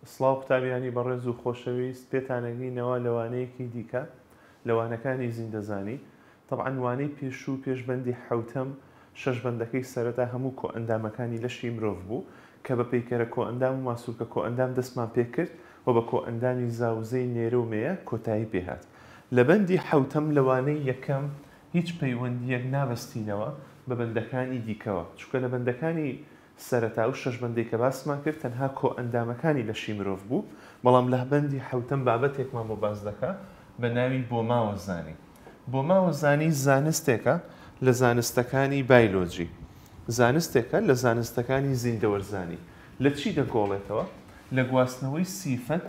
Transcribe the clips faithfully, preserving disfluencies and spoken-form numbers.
سڵاو قوتابیانی بەڕێز و خۆشەویست پێتانەگەینەوە لەوانەیەکی دیکە لەوانەکانی زیندەزانی طبعاً وانەی پێش و پێشبەندی حوتەم شەش بەندەکەی سەرەتا هەموو کۆ ئەندامەکانی لەشی مرۆڤ بوو کە بە پەیکەرە کۆ ئەندام و ماسوولکە کۆ ئەندام دەستمان پێ کرد و بە کۆ ئەندامی زاوزەی نێرە و مێیە کۆتایی پێهات. لە بەندی حوتەم لەوانەی یەکەم هیچ پەیوەندیەک نابەستینەوە بە بەندەکانی دیکەوە، چونکە لە بەندەکانی سەرەتا و شەش بەندەی کە باسمان کرد تەنها کۆ ئەندامەکانی لەشی مرۆڤ بوو، بەڵام لە بەندی حوتەم بابەتێکمان بۆ باز دەکا بە ناوی بۆماوەزانی. بۆماوەزانی زانستێکە لە زانستەکانی بایۆلۆجی، زانستێکە لە زانستەکانی زیندەوەرزانی. لە چی دەگۆڵێتەوە؟ لە گواستنەوەی سیفەت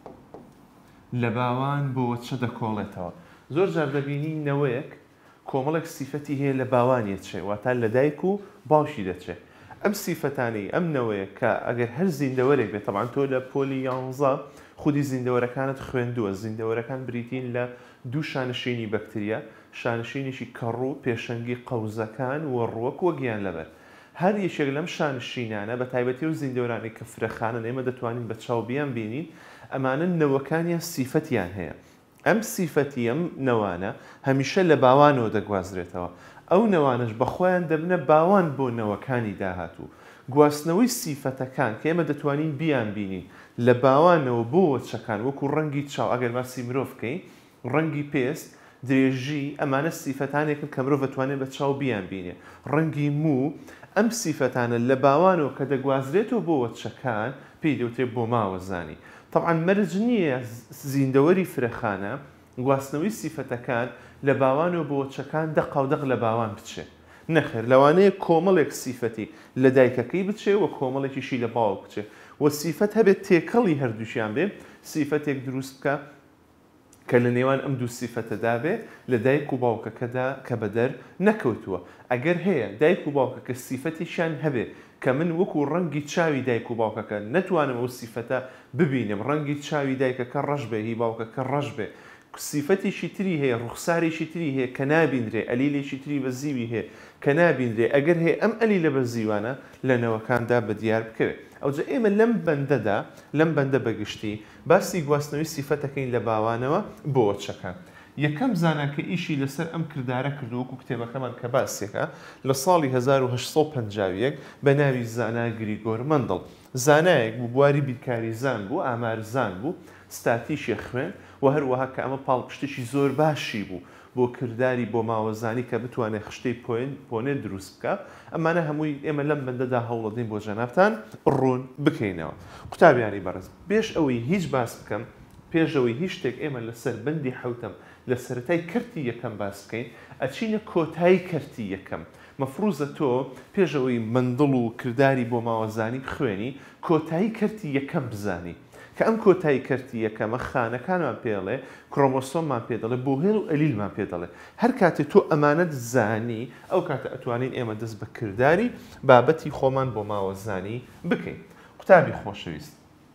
لە باوان بۆ وەچە دەکۆڵێتەوە. زۆر جار دەبینی نەوەیەک کۆمەڵێک سیفەتی هەیە لە باوانیە چێ، واتە لە دایک و باوشی دەچێت. ئەم سیفەتانی ئەم نەوەیە کە ئەگەر هەر زیندەوەرێک بێت، طبعاً تۆ لە پۆلی یانزە خودی زیندەوەرەکانت خوێندووە، زیندەوەرەکان بریتین لە دوو شانشینی بەکتریا، شانشینیشی کەڕوو پێشەنگی قەوزەکان و ڕووەک وە گیان لەبەر. هەر یەکێک لەم شانشینانە بە تایبەتی و زیندەوەرانی کە فرەخانن ئێمە دەتوانین بە چاوبیان بینین، ئەمانە نەوەکانیان سیفەتیان هەیە. ئەم سیفەتی ئەم نەوانە هەمیشە لە باوانەوە دەگوازرێتەوە. ئەو نەوانش بەخۆیان دەبنە باوان بۆ نەوەکانی داهاتوو. گواستنەوەی سیفەتەکان کە ئێمە دەتوانین بیان بینین لە باوانەوە بۆ وەچەکان، وەکو ڕەنگی چاو ئەگەر باسی مرۆڤ بکەین، ڕەنگی پێست، درێژی، ئەمانە سیفەتانێکن کە مرۆڤ دەتوانێت بە چاو بیان بینێ. ڕەنگی موو، ئەم سیفەتانە لە باوانەوە کە دەگوازرێتەوە بۆ وەچەکان پێی دەوترێت بۆماوەزانی. طبعاً مەرج نییە زیندەوەری فرەخانە گواستنەوەی سیفەتەکان لە باوانەوە بۆ وەچەکان دەق و دەق لە باوان بچێت. نەخێر، لەوانەیە کۆمەڵێک سیفەتی لە دایکەکەی بچێ و کۆمەڵێکیشی لە باوک بچێ و سیفەت هەبێت تێکەڵی هەردووشیان بێ، سیفەتێک دروست بکە کە لە نێوان ئەم دوو سیفەتەدا بێ لە دایک و باوکەکەدا کە بەدەر نەکەوتووە. ئەگەر هەیە دایک و باوکە کە سیفەتیشیان هەبێ کە من وەکو ڕەنگی چاوی دایک و باوکەکە نەتوانم ئەو سیفەتە ببینم، ڕەنگی چاوی دایکەکە ڕەش بێ، هی باوکەکە ڕەش بێ، سیفەتیشی تری هەیە، ڕوخسارێکی تری هەیە کە نابیندرێ، ئەلیلێکی تری بە زیوی هەیە کە نابیندرێ، ئەگەر هەیە ئەم ئەلیلە بە زیوانە لە نەوەکاندا بەدیار بکەوێت. ئەوجا ئێمە لەم بەندەدا لەم بەندە بەگشتی باسی گواستنەوەی سیفەتەکەین لە باوانەوە بۆ وەچەکان. یەکەم زانان کە ئیشی لەسەر ئەم کردارە کردووەکو کتێبەکەمان کە باسێکە لە ساڵی هەزار و هەشت سەد و پەنجا و یەک بە ناوی زانا گریگۆر مەندڵ. زانایەک بوو، بواری بیرکاری زان بوو، ئامارزان بوو، ستاتیشی خوێن و هەروەها کە ئەمە پاڵپشتێکی زۆر باشی بوو بۆ کردداری بۆ ماوەزانی کە بتوانێت خشتەی پۆنێ دروست بکە. ئەمانە هەمووی ئێمە لەم بەندەدا هەوڵەدەین بۆ جەنابتان ڕوون بکەینەوە. قوتابیانی بەڕێز، پێش ئەوەی هیچ باس بکەم، پێشەوەی هیچ شتێک ئێمە لەسەر بەندی حوتەم لە سەرەتای کەرتی یەکەم باس بکەین، ئەچینە کۆتایی کەرتی یەکەم. مەفروزە تۆ پێشەوەی مندڵ و کردداری بۆ ماوەزانی خوێنی کۆتایی کەرتی یەکەم بزانی کە ئەم کۆتایی کەرتی یەکەمە خانەکانمان پێڵێ، کڕۆمۆسۆممان پێ دەڵێ، بۆ هێڵ و ئەلیلمان پێ دەڵێ. هەر کاتێک تۆ ئەمانەت زانی، ئەو کاتە ئەتوانین ئێمە دەست بە کردداری بابەتی خۆمان بۆ ماوەزانی بکەین. قوتابی خۆشەویست،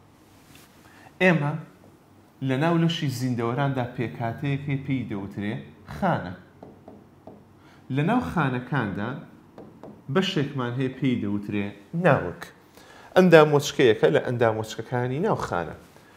ئێمە لە ناو لەشی زیندەوەراندا پێکاتەیەکی پێی دەوترێ خانە. لە ناو خانەکاندا بەشێکمان هەیە پێی دەوترێ ناوک. ئەندام وەچکەیەکە لە ئەندام وەچکەکانی ناو خانە.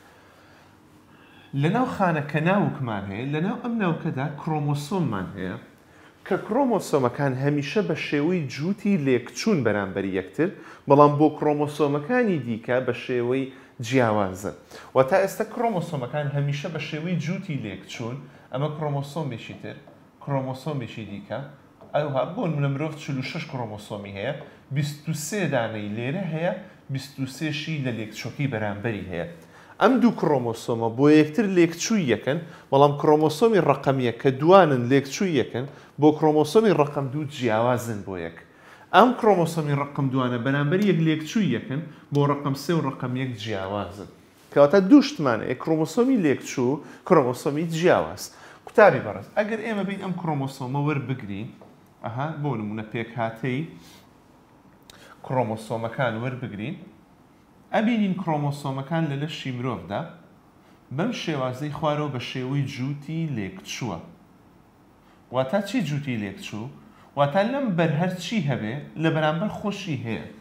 لە ناو خانە کە ناوکمان هەیە، لە ناو ئەم ناوکەدا کڕۆمۆسۆممان هەیە کە کڕۆمۆسۆمەکان هەمیشە بە شێوەی جووتی لێکچوون بەرامبەری یەکتر، بەڵام بۆ کڕۆمۆسۆمەکانی دیکە بە شێوەی جیاوازن. و تا ئێستا کڕۆمۆسۆمەکان هەمیشە بە شێوەی جووتی لێکچوون. ئەمە کڕۆمۆسۆمێکی تر، کڕۆمۆسۆمێکی دیکە. ئەوها بۆ نمونە مرۆڤ چل و شەش کڕۆمۆسۆمی هەیە، بیست و سێ دانەی لێرە هەیە، بیست و سێشی لە لێکچۆکی بەرامبەری هەیە. ئەم دوو کڕۆمۆسۆمە بۆ یەکتر لێکچووی یەکەن، بەڵام کڕۆمۆسۆمی ڕقەمیە کە دوانن لێکچووی یەکەن بۆ کڕۆمۆسۆمی ڕقەم دوو جیاوازن بۆ یەک. ئەم کڕۆمۆسۆمی ڕقم دوانە بەرامبەری یەک لێکچووی یەکن بۆ ڕقم سێ و ڕقم یەک جیاوازن. کەواتە دوو شتمانەیە، کڕۆمۆسۆمی لێکچوو، کڕۆمۆسۆمی جیاواز. قوتابی بەڕێز، ئەگەر ئێمە بین ئەم کڕۆمۆسۆمە وەربگرین، ئەها بۆ نمونە پێکهاتەی کڕۆمۆسۆمەکان وەربگرین، ئەبینین کڕۆمۆسۆمەکان لە لەشی مرۆڤدا بەم شێوازەی خوارەوە بە شێوەی جووتی لێکچووە. واتە چی جووتی لێکچوو؟ واتە لەم بەر هەرچی هەبێ لە بەرامبەر خۆشی هەیە.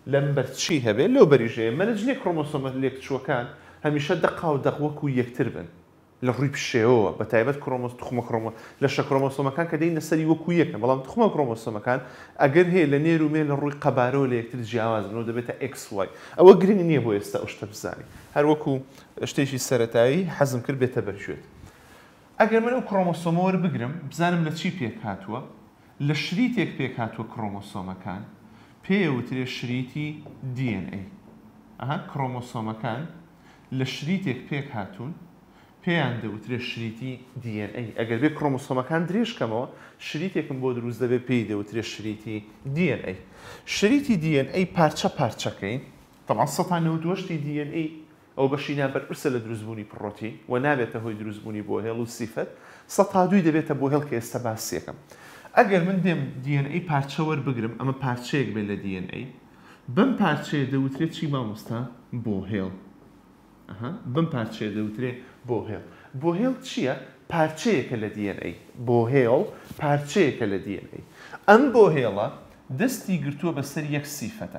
لەمبەر چی هەبێت لەو بەریژەیە مەلەج لێ کرۆمۆسۆمە لێکچووەکان هەمیشە دەقا و دەق وەکو یەکتر بن لە ڕووی پشێوەوە بە تایبەت کرۆمۆس تخمە کرۆمۆ لە شە کرۆمۆسۆمەکان کە دەینە سەری وەکو یەکن بەڵام تخمە کرۆمۆسۆمەکان ئەگەر هەیە لە نێر و مێ لە ڕووی قەبارەوە لە یەکتر جیاوازنەوە دەبێتە ئێکس وای ئەوە گرنگ نییە بۆ ئێستا ئەو شتە بزانین هەر وەکو شتێکی سەرەتایی حەزم کرد بێتە بەرژێت ئەگەر من ئەو کرۆمۆسۆمە وەربگرم بزانم لە چی پێک هاتووە لە شریتێک پێک هاتووە کرۆمۆسۆمەکان پێوترێ شریتی دی ئێن ئەی ئەها کرۆمۆسۆمەکان لە شریتێک پێک هاتوون پێیان دەوترێ شریتی دی ئێن ئەی ئەگەر بێ کرۆمۆسۆمەکان درێژکەمەوە شریتێکم بۆ دروست دەبێت پێی دەوترێ شریتی دی ئێن ئەی شریتی دی ئێن ئەی پارچە پارچەکەین طبعا سەد و نەوەت و هەشت دی ئێن ئەی ئەو بەشینیان بەرپرسە لە دروستبوونی پڕۆتی و نابێتە هۆی دروستبوونی بۆ هێڵ و سیفەت سەد تا دوو دەبێتە بۆ هێڵ کە ئێستا باسیەکەم ئەگەر من دێم دی ئێن ئەی پارچە وەربگرم ئەمە پارچەیەک بێت لە دی ئێن ئەی بم پارچەیە دەوترێت چی مامۆستا بۆ هێڵ بم پارچەیە دەوترێت بۆ هێڵ بۆ هێڵ چییە پارچەیەکە لە دی ئێن ئەی بۆ هێڵ پارچەیەکە لە دی ئێن ئەی ئەم بۆ هێڵە دەستی گرتووە بەسەر یەک سیفەتە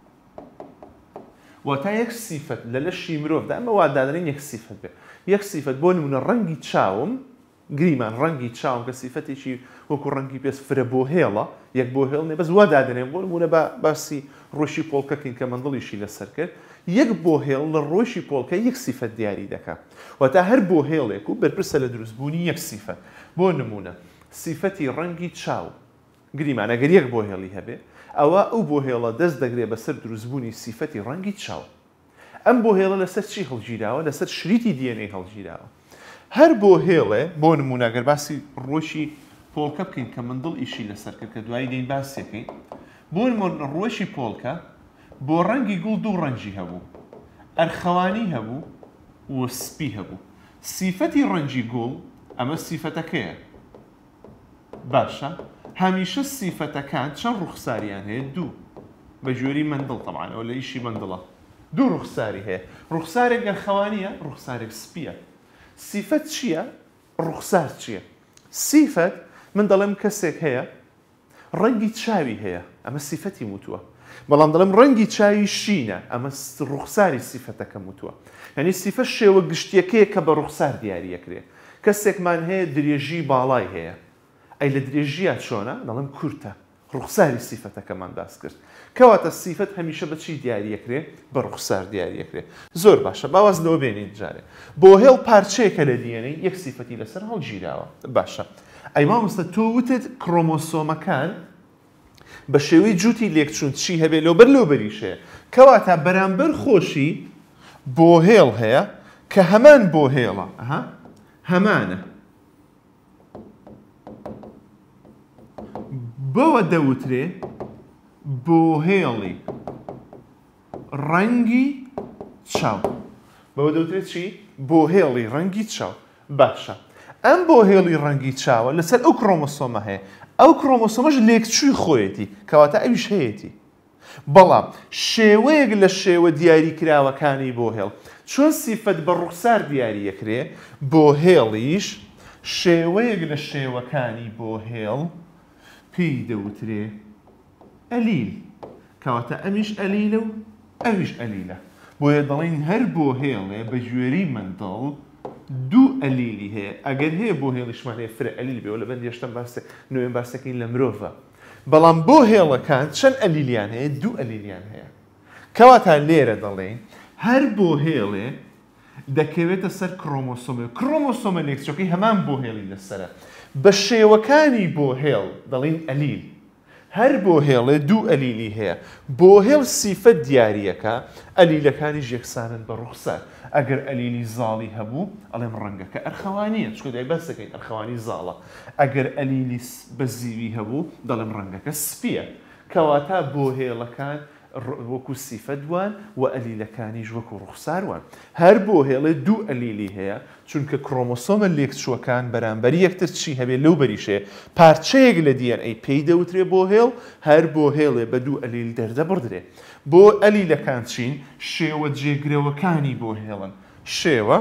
واتە یەک سیفەت لە لەشی مرۆڤدا ئەمە وا دادەنین یەک سیفەت بێ یەک سیفەت بۆ نمونە ڕەنگی چاوم گریمان ڕەنگی چاوم کە سیفەتێکی وەکو ڕەنگی پێس فرە بۆ هێڵە یەک بۆ هێڵ نێ بەس وا دادەنێن بۆ نمونە باسی ڕۆژی پۆڵکەکەین کە مندڵیشی لەسەر کرد یەک بۆ هێڵ لە ڕۆژی پۆڵکە یەک سیفەت دیاری دەکات واتە هەر بۆ هێڵێک و بەرپرسە لە دروستبوونی یەک سیفەت بۆ نمونە سیفەتی ڕەنگی چاو گریمان ئەگەر یەک بۆ هێڵی هەبێ ئەوە ئەو بۆ هێڵە دەست دەگرێت بەسەر دروستبوونی سیفەتی ڕەنگی چاو ئەم بۆ هێڵە لەسەر چی هەڵگیراوە لەسەر شریتی دی ئێن ئەی هەڵگیراوە هەر بۆ هێڵێ بۆ نمونە ئەگەر باسی ڕۆژی پۆڵکە بکەین کە مندڵ ئیشی لەسەر کرد کە دوایی دەین باسیەکەین بۆ نمونە ڕۆژی پۆڵکە بۆ ڕەنگی گوڵ دوو ڕەنجی هەبوو ئەرخەوانی هەبوو و سپی هەبوو سیفەتی ڕەنجی گوڵ ئەمە سیفەتەکەیە باشە هەمیشە سیفەتەکان چەند ڕوخساریان هەیە دوو بە ژێری مندڵ تەبعان ئەو لە ئیشی مندڵە دوو ڕوخساری هەیە ڕوخسارێک ئەرخەوانیە ڕوخسارێک سپیە سیفەت چییە ڕوخسار چییە سیفەت من دەڵێم کەسێک هەیە ڕەنگی چاوی هەیە ئەمە سیفەتی وتووە بەڵام دەڵێم ڕەنگی چاوی شینە ئەمە ڕوخساری سیفەتەکەم وتووە یعنی سیفەت شێوە گشتیەکەیە کە بە ڕوخسار دیاریەکرێ کەسێکمان هەیە درێژی باڵای هەیە ئەی لە درێژیە چۆنە دەڵێم کورتە ڕوخساری سیفەتەکەمان باس کرد کەواتە سیفەت هەمیشە بە چی دیاریەکرێ بە ڕوخسار دیاریەکرێ زۆر باشە باوەزنەوە بێنین جارێ بۆ هێڵ پارچەیەکە لە دی ئێن ئەی یەک سیفەتی لەسەر هەڵگیراوە باشە ئەی مامۆستا تۆ وتت کرۆمۆسۆمەکان بە شێوەی جووتی لێکچوون چی هەبێت لەوبەر لەوبەریشەیە کەواتە بەرامبەر خۆشی بۆ هێڵ هەیە کە هەمان بۆ هێڵە ئەها هەمانە بەوە دەوترێ بۆ هێڵی ڕەنگی چاو بەوە دەوترێت چی بۆ هێڵی ڕەنگی چاو باشە ئەم بۆ هێڵی ڕەنگی چاوە لەسەر ئەو کرۆمۆسۆمە هەیە ئەو کرۆمۆسۆمەش لێکچووی خۆیەتی کەواتە ئەویش هەیەتی بەڵام شێوەیەک لە شێوە دیاریکراوەکانی بۆ هێڵ چۆن سیفەت بە ڕوخسار دیاریەکرێ بۆ هێڵیش شێوەیەک لە شێوەکانی بۆ هێڵ پێی دەوترێ ئەلیل کەواتە ئەمیش ئەلیلە و ئەویش ئەلیلە بۆیە دەڵێن هەر بۆ هێڵێ بە ژێری مندڵ دوو ئەلیلی هەیە ئەگەر هەیە بۆ هێڵیشمان هەیە فرە ئەلیل بێ لە بەندی هێشتم باسێ نوێن باسەکەین لە مرۆڤە بەڵام بۆ هێڵەکان چەند ئەلیلیان هەیە دوو ئەلیلیان هەیە کەواتە لێرە دەڵێن هەر بۆ هێڵێ دەکەوێتە سەر کرۆمۆسۆمە کرۆمۆسۆمە لێکچۆکەی هەمان بۆ هێڵی لەسەرە بە شێوەکانی بۆ هێڵ دەڵێن ئەلیل هەر بۆ هێڵێ دوو ئەلیلی هەیە بۆ هێڵ سیفەت دیاریەکە ئەلیلەکانیش یەکسانن بە ڕوخسار ئەگەر ئەلیلی زاڵی هەبوو ئەڵێم ڕەنگەکە ئەرخەوانیە چکە دای بەس دەکەین ئەرخەوانی زاڵە ئەگەر ئەلیلی بە زیوی هەبوو دەڵێم ڕەنگەکە سپیە کەواتە بۆ هێڵەکان وەکو سیفەتوان و ئەلیلەکانیش وەکو ڕوخساروان هەر بۆ هێڵێ دوو ئەلیلی هەیە چونکە کرۆمۆسۆمە لێکچووەکان بەرامبەر یەکتر چی هەبێت لەو بەریشەیە پارچەیەک لە دی ئێن ئەی پێی دەوترێ بۆ هێڵ هەر بۆ هێڵێ بە دوو ئەلیل دەردەبڕدرێ بۆ ئەلیلەکان چین شێوە جێگرەوەکانی بۆ هێڵن شێوە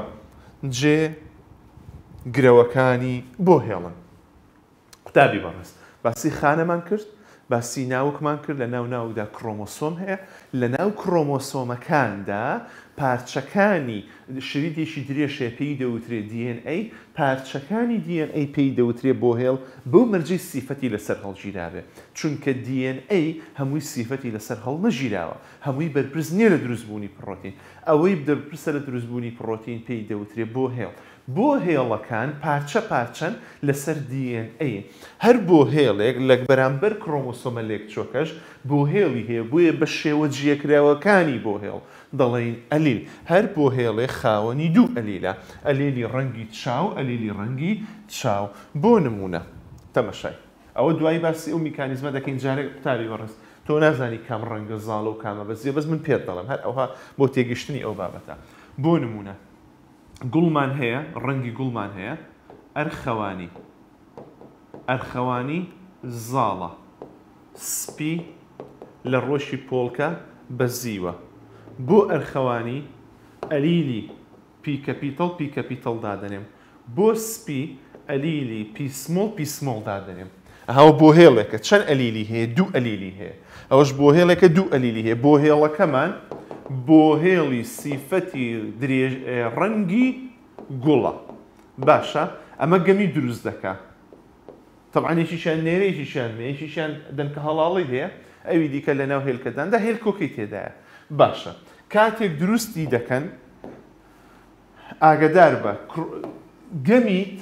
جێگرەوەکانی بۆ هێڵن قوتابی بەڕست باسی خانەمان کرد باسی ناوکمان کرد لە ناو ناودا کرۆمۆسۆم هەیە لە ناو کرۆمۆسۆمەکاندا پارچەکانی شریدێکی درێژەیە پێی دەوترێت دی ئێن ئەی پارچەکانی دی ئێن ئەی پێی دەوترێت بۆ هێڵ بەو مەرجەی سیفەتی لەسەر هەڵگیراوێ چونکە دی ئێن ئەی هەمووی سیفەتی لەسەر هەڵ نەگیراوە هەمووی بەرپرس نییە لە دروستبوونی پڕۆتین ئەوەی دەرپرسە لە دروستبوونی پڕۆتین پێی دەوترێت بۆ هێڵ بۆ هێڵەکان پارچە پارچەن لەسەر دی ئێن ئەی هەر بۆ هێڵێک لە بەرامبەر کرۆمۆسۆمە لێکچۆکەش بۆ هێڵی هەیە بۆیە بە شێوە جێکراوەکانی بۆ هێڵ دەڵێن ئەلیل هەر بۆ هێڵێ خاوەنی دوو ئەلیلە ئەلیلی ڕەنگی چاو ئەلیلی ڕەنگی چاو بۆ نمونە تەمەشای ئەوە دوای باسی ئەو میکانیزمە دەکەین جارێک قوتابی وەڕست تۆ نازانی کام ڕەنگە زاڵە و کامە بەزیە بەس من پێت دەڵێم هەر ئەوها بۆ تێگەشتنی ئەو بابەتە بۆ نمونە گوڵمان هەیە ڕەنگی گوڵمان هەیە ئەرخەوانی ئەرخەوانی زاڵە سپی لە ڕۆژی پۆڵکە بە زیوە بۆ ئەرخەوانی ئەلیلی پی کەپیتەڵ پی کەپیتەڵ دادەنێم بۆ سپی ئەلیلی پیسمۆڵ پیسمۆڵ دادەنێم ئەهەوە بۆ هێڵێکە چەند ئەلیلی هەیە دوو ئەلیلی هەیە ئەوەش بۆ هێڵێکە دوو ئەلیلی هەیە بۆ هێڵەکەمان بۆ هێڵی سیفەتی درێژ ڕەنگی گوڵە باشە ئەمە گەمی دروست دەکا طبعاً یەکیشیان نێرەیەکیشیان یەکیشیان دەنکە هەڵاڵی هەیە ئەوی دیکە لە ناو هێلکەداندا هێل کۆکەی تێدایە باشە کاتێک دروستی دەکەن ئاگدار بە گەمیت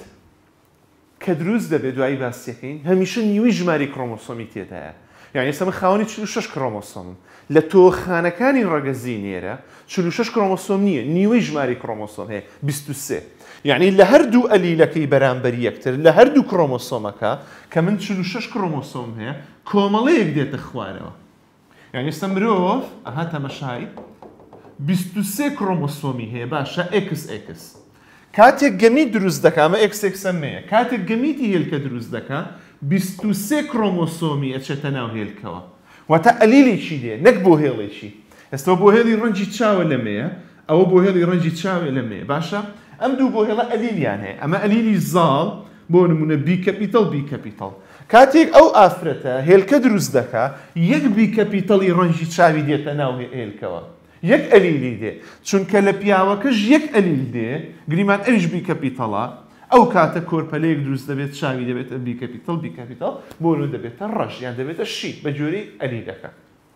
کە دروست دەبێت دوایی باسیەکەین هەمیشە نیوەی ژماری کرۆمۆسۆمی تێدایە یعنی ئێستا من خاوەنی چل و شەش کرۆمۆسۆمم لە تۆخانەکانی ڕەگەزی نێرە چل و شەش کرۆمۆسۆم نییە نیوەی ژماری کرۆمۆسۆم هەیە بیست و سێ یعنی لە هەردوو ئەلیلەکەی بەرامبەر یەکتر لە هەردوو کرۆمۆسۆمەکە کە من چل و شەش کرۆمۆسۆم هەیە کۆمەڵەیەک دێتە خوارەوە یعنی ئێستا مرۆڤ ئەها تەمەشای بیست و سێ کرۆمۆسۆمی هەیە باشە ئێکس ئێکس کاتێک گەمی دروست دەکا ئەمە ئێکس ئێکسەمەیە کاتێک گەمیتی هێلکە دروست دەکا بیست و سێ کرۆمۆسۆمی ئەچێتە ناو هێلکەوە واتە ئەلیلێکی دێ نەک بۆ هێڵێکی ئێستا بۆ هێڵی ڕەنگی چاوە لەمەیە ئەوە بۆ هێڵی ڕەنگی چاوێ لەمەیە باشە ئەم دوو بۆ هێڵە ئەلیلیان هەیە ئەمە ئەلیلی زاڵ بۆ نمونە بی کەپیتەڵ بی کەپیتەڵ کاتێک ئەو ئافرەتە هێلکە دروست دەکا یەک بی کەپیتەڵی ڕەنگی چاوی دێتە ناو هێلکەوە یەک ئەلیلی دێ چونکە لە پیاوەکەش یەک ئەلیل دێ گریمان ئەویش بی کەپیتەڵە ئەو کاتە کۆرپەلەیەک دروست دەبێت چاوی دەبێتە بی کەپیتەڵ بی کەپیتەڵ بۆ نو دەبێتە ڕەش یان دەبێتە شیت بە جۆرەی ئەلیلەکە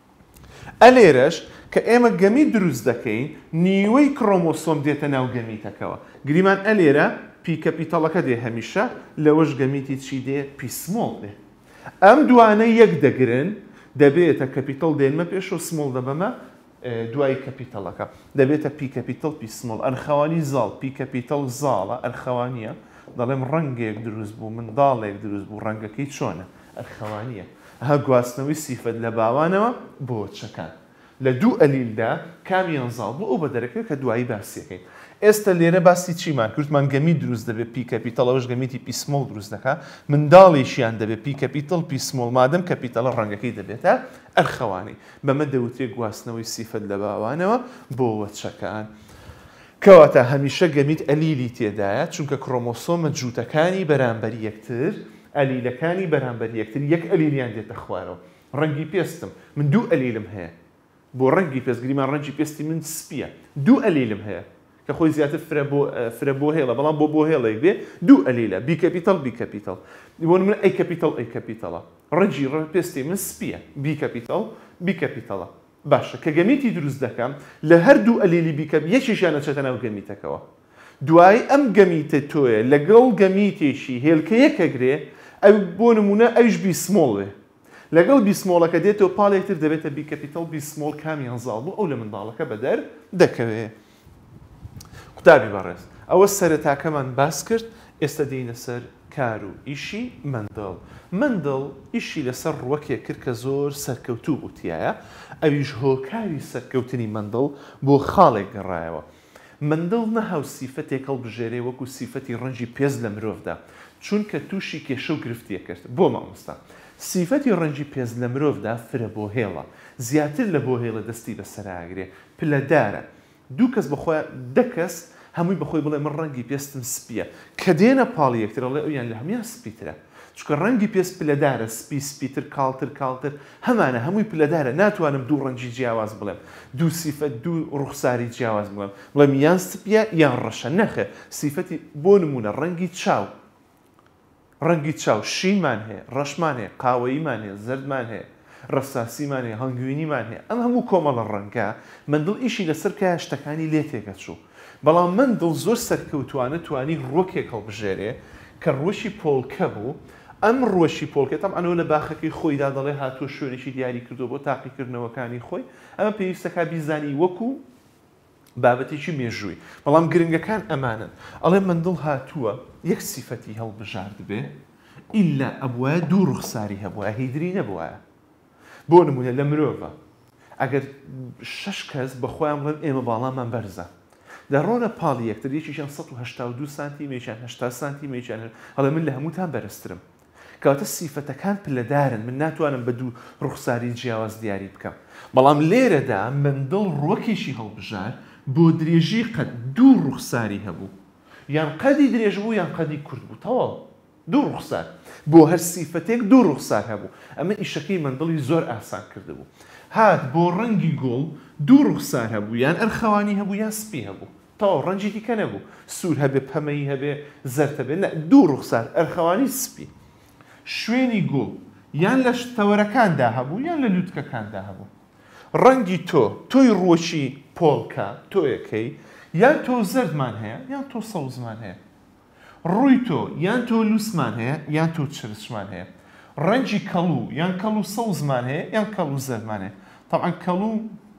ئەلێرەش کە ئێمە گەمی دروست دەکەین نیوەی کرۆمۆسۆم دێتە ناو گەمیتەکەوە گریمان ئەلێرە پی کەپیتەڵەکە دێ هەمیشە لەوەش گەمیتی چی دێ پیسمۆڵ دێ ئەم دوانە یەک دەگرن دەبێتە کەپیتەڵ دێنمە پێشەوە سمۆڵ دەبەمە دوای کەپیتەڵەکە دەبێتە پی کەپیتەڵ پیسمۆڵ ئەرخەوانی زاڵ پی کەپیتەڵ زاڵە ئەرخەوانیە دەڵێم ڕەنگێک دروست بوو منداڵێک دروست بوو ڕەنگەکەی چۆنە ئەرخەوانیە هە گواستنەوەی سیفەت لە باوانەوە بۆ چەکان لە دوو ئەلیلدا کامیان زاڵ بوو ئەو بە دەرەکەوێت کە دوایی باسیەکەین ئێستا لێرە باسی چیمان کردمان گەمی دروست دەبێت پی کەپیتەڵ ئەوەش گەمیتی پیسمۆڵ دروست دەکات منداڵیشیان دەبێت پی کەپیتەڵ پیسمۆڵ مادەم کەپیتەڵە ڕەنگەکەی دەبێتە ئەرخەوانی بەمە دەوترێت گواستنەوەی سیفەت لە باوانەوە بۆ وەچەکان کەواتە هەمیشە گەمیت ئەلیلی تێدایە چونکە کرۆمۆسۆمە جووتەکانی بەرامبەر یەکتر ئەلیلەکانی بەرامبەر یەکتر یەک ئەلیلیان دێتە خوارەوە ڕەنگی پێستم من دوو ئەلیلم هەیە بۆ ڕەنگی پێستگریمان ڕەنگی پێستی من سپیە دوو ئەلیلم هەیە کە خۆی زیاتر فرە بۆ هێڵە بەڵام بۆ بۆ هێڵێک بێ دوو ئەلیلە بی کەپیتەڵ بی کەپیتەڵ بۆ من ئەی کەپیتەڵ ئەی کەپیتەڵە ڕەنگی پێستی من سپیە بی کەپیتەڵ بی کەپیتەڵە باشە کە گەمیتی دروست دەکەم لە هەردوو ئەلیلی بی کەپ یەکیشیان ئەچێتە ناو گەمیتەکەوە دوای ئەم گەمیتە تۆیە لەگەڵ گەمیتێکی هێلکەیەکەگرێ ئەو بۆ نمونە ئەویش بیسمۆڵێ لەگەڵ بیسمۆڵەکە دێتەوە پاڵێکتر دەبێتە بی کەپیتەڵ بیسمۆڵ کامیان زاڵ بوو ئەو لە منداڵەکە بەدەر دەکەوێت قوتابی بەڕێز ئەوە سەرەتاکەمان باس کرد ئێستا دێینە سەر کار و ئیشی مندڵ مندڵ ئیشی لەسەر ڕوەکێک کرد کە زۆر سەرکەوتوو بوتیایە ئەویش هۆکاری سەرکەوتنی مندڵ بۆ خاڵێک گەڕایەوە مندڵ نەهاو سیفەتێک هەڵبژێرێ وەکو سیفەتی ڕەنگی پێز لە مرۆڤدا چونکە تووشی کێشە و گرفتیە کرد بۆ مامۆستا سیفەتی ڕەنگی پێز لە مرۆڤدا فرە بۆ هێڵە زیاتر لە بۆ هێڵە دەستی بەسەراگرێ پلەدارە دوو کەس بەخۆیان دە کەس هەمووی بەخۆی بڵێ من ڕەنگی پێستم سپیە کە دێنە پاڵی یەکتر ئەڵێ ئەویان لە هەمویان سپیترە چکە ڕەنگی پێس پلەدارە سپی سپیتر کاڵتر کاڵتر هەمانە هەمووی پلەدارە ناتوانم دوو ڕەنگی جیاواز بڵێم دوو سیفەت دوو ڕوخساری جیاواز بڵێم بڵێم یان سپیە یان ڕەشە نەخێ سیفەتی بۆ نمونە ڕەنگی چاو ڕەنگی چاو شینمان هەیە ڕەشمان هەیە قاوەییمان هەیە زەردمان هەیە ڕەساسیمان هەیە هەنگوینیمان هەیە ئەم هەموو کۆمەڵە ڕەنگە مندڵ ئیشی لەسەر کە شتەکانی لێ تێکە چوو بەڵام مندڵ زۆر سەرکەوتوانە توانی ڕۆکێک هەڵبژێرێ کە ڕۆشی پۆڵکە بوو ئەم ڕۆشی پۆڵکە تەمەنەوە لە باخەکەی خۆیدا دەڵێ هاتووە شوێنێکی دیاری کردو بۆ تاقیکردنەوەکانی خۆی ئەمە پێویستەکە بیزانی وەکو بابەتێکی مێژووی بەڵام گرنگەکان ئەمانن ئەڵێ مندڵ هاتووە یەک سیفەتی هەڵبژارد بێ ئیلا ئەبووە دوو ڕوخساری هەبووە هیدری نەبووە بۆ نمونە لە مرۆڤە ئەگەر شەش کەس بەخۆیان بڵێن ئێمە باڵامان بەرزە دەڕۆنە پاڵی یەکتر یەکیشیان سەد و هەشتا و دوو سانتیمێکیان هەشتا سانتیمێکیان هەڵێ من لە هەمووتان بەرزترم کەواتە سیفەتەکان پلەدارن من ناتوانم بە دوو ڕوخساری جیاواز دیاری بکەم بەڵام لێرەدا مندڵ ڕۆکێکی هەڵبژار بۆ درێژی قەت دوو ڕوخساری هەبوو یان قەدی درێژ بوو یان قەدی کورت بوو تەواو دوو ڕوخسار بۆ هەر سیفەتێک دوو ڕوخسار هەبوو ئەمە ئیشەکەی مندڵی زۆر ئاسان کردبوو هات بۆ ڕەنگی گوڵ دوو ڕوخسار هەبوو یان ئەرخەوانی هەبوو یان سپی هەبوو تەواو ڕەنجی دیکە نەبوو سوور هەبێ پەمەی هەبێ زەرتە بێ دوو ڕوخسار ئەرخەوانی سپی شوێنی گوڵ یان لە تەوەرەکاندا هەبوو یان لە لووتکەکاندا هەبوو ڕەنگی تۆ تۆی ڕۆشی پۆڵکە تۆیەکەی یان تۆ زەردمان هەیە یان تۆ سەوزمان هەیە ڕووی تۆ یان تۆ لووسمان هەیە یان تۆ چرچمان هەیە ڕەنجی کەڵوو یان کەڵ و سەوزمان هەیە یان کەڵ و زەردمان هەیە تەبعەن کەڵوو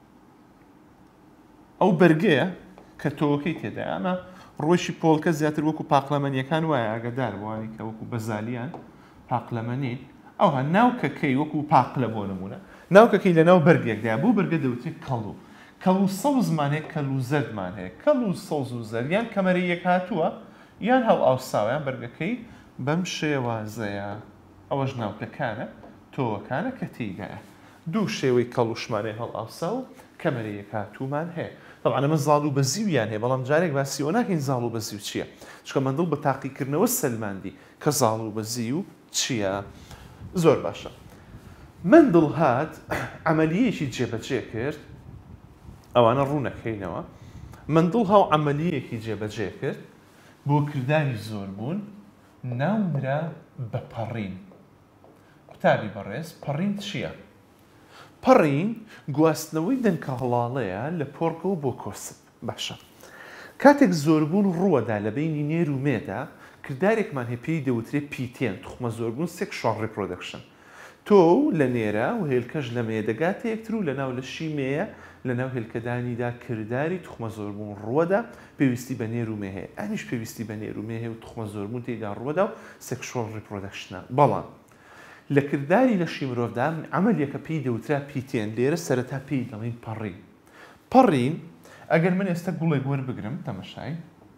ئەو بەرگەیە کە تۆوەکەی تێدا ئەمە ڕۆشی پۆڵکە زیاتر وەکو پاقلەمەنیەکان وایە ئاگادار بووانی کە وەکو بەزالیان پاقلەمەنی ئەوها ناوکەکەی وەکو پاقلە بۆ نمونە ناوکەکەی لە ناو بەرگێکدا بوو بەرگە دەوتێت کەڵوو کەڵ و سەوزمان هەیە کەڵ و زەردمان هەیە کەڵ و سەوز و زەرد یان کەمەرەی یەک هاتووە یان هەڵ ئاوساویان بەرگەکەی بەم شێوازەیە ئەوەش ناوکەکانە تۆوەکانە کە تێیدایە دوو شێوەی کەڵوشمانەیە هەڵ ئاوسا و کەمەرەی یەک هاتوومان هەیە طبعا ئەمە زاڵ و بەزیویان هەیە بەڵام جارێک باسی ئەوە ناکەین زاڵ و بەزیو چییە چکە مندڵ بە تاقیکردنەوە سەلماندی کە زاڵ و بەزیو چییە زۆر باشە مندڵ هات عەمەلیەیەکی جێبەجێ کرد ئەوانە ڕوونەکەینەوە مندڵ هاو عەمەلیەیەکی جێبەجێ کرد بۆ کردانی زۆربوون ناومرا بە پەڕین قوتابی بەڕێز پەڕین چییە پەڕین گواستنەوەی دەنکە هەڵاڵەیە لە پۆڕگە و بۆ کۆسب باشە کاتێک زۆربوون ڕووەدا لە بینی نێر و مێدا کردارێکمان هەیە پێی دەوترێت پیتێن توخمە زۆربوون سێکشوال ڕیپرۆدەکشن تۆ لە نێرە و هێلکەش لە مێ دەگاتە یەکتر و لە ناو لە شیمەیە لە ناو هێلکەدانیدا کردداری توخمە زۆربوون ڕووەدا پێویستی بە نێر و مێ هەیە ئەمیش پێویستی بە نێر و مێ هەیە و توخمە زۆربوون تێیدا ڕووەدا و سێکشوال ڕیپرۆدەکشنە بەڵام لە کردداری لە شی مرۆڤدا عەمەلیەکە پێی دەوترا پیتێن لێرە سەرەتا پێی دەڵێن پەڕین پەڕین ئەگەر من ئێستا گوڵێک وەربگرم تەمەشای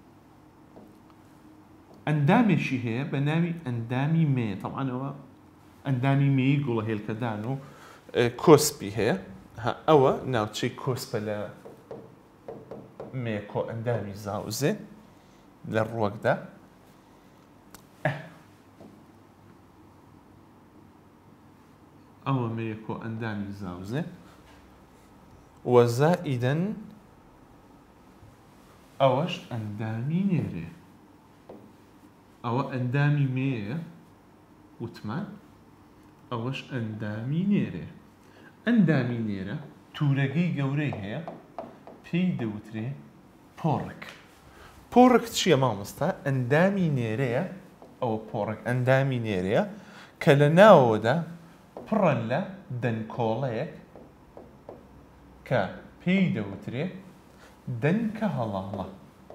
ئەندامێکی هەیە بە ناوی ئەندامی مێ تەڵعانەوە ئەندامی مێی گوڵە هێلکەدان و کۆسپی هەیە ئەوە ناوچەی کۆسپە لە مێکۆ ئەندامی زاوزێ لە ڕووەکدا ئەوە مێکۆ ئەندامی زاوزێ وەزائیدەن ئەوەش ئەندامی نێرێ ئەوە ئەندامی مێیە وتمان ئەوەش ئەندامی نێرێ ئەندامی نێرە توورەگەی گەورەی هەیە پێی دەوترێ پۆڕک پۆڕک چییە مامۆستا ئەندامی نێرەیە ئەوە پۆڕک ئەندامی نێرەیە کە لە ناوەوەدا پڕە لە دەنکۆڵەیەک کە پێی دەوترێ دەنکە هەڵاڵە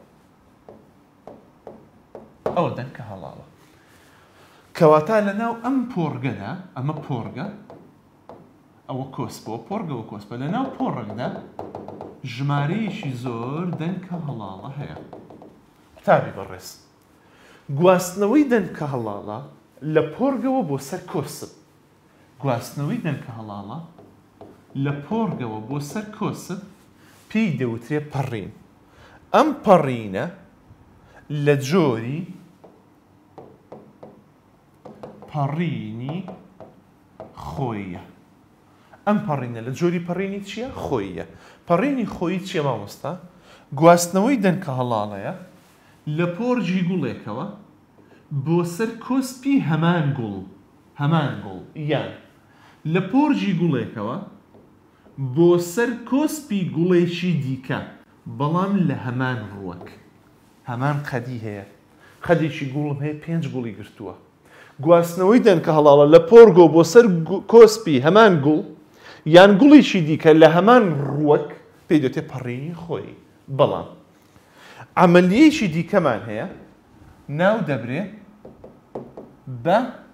ئەوە دەنکە هەڵاڵە کەواتە لە ناو ئەم پۆڕگەدا ئەمە پۆڕگە ئەوە کۆسپۆ پۆڕگەوە کۆسپە لە ناو پۆڕێکدا ژمارەیەکی زۆر دەنکە هەڵاڵە هەیە قوتابی بەڕێز گواستنەوەی دەنکە هەڵاڵە لە پۆڕگەوە بۆ سەر کۆسب گواستنەوەی دەنکە هەڵاڵە لە پۆڕگەوە بۆ سەر کۆسب پێی دەوترێ پەڕین ئەم پەڕینە لە جۆری پەڕینی خۆیە. ئەم پەڕینە لە جۆری پەڕینی چییە؟ خۆیە. پەڕینی خۆی چییە مامۆستا؟ گواستنەوەی دەنکە هەڵاڵەیە لە پۆرجی گوڵێکەوە بۆ سەر کۆسپی هەمان گوڵ هەمان گوڵ یان لە پۆرجی گوڵێکەوە بۆ سەر کۆسپی گوڵێکی دیکە بەڵام لە هەمان ڕووەک. هەمان قەدی هەیە، قەدێکی گوڵم هەیە پێنج گوڵی گرتووە. گواستنەوەی دەنکە هەڵاڵە لە پۆرگۆ بۆ سەر کۆسپی هەمان گوڵ یان گوڵێکی دیکە لە هەمان ڕووەک پێی دەوتێت پەڕینی خۆی. بەڵام عملیەیەکی دیکەمان هەیە ناو دەبرێ بە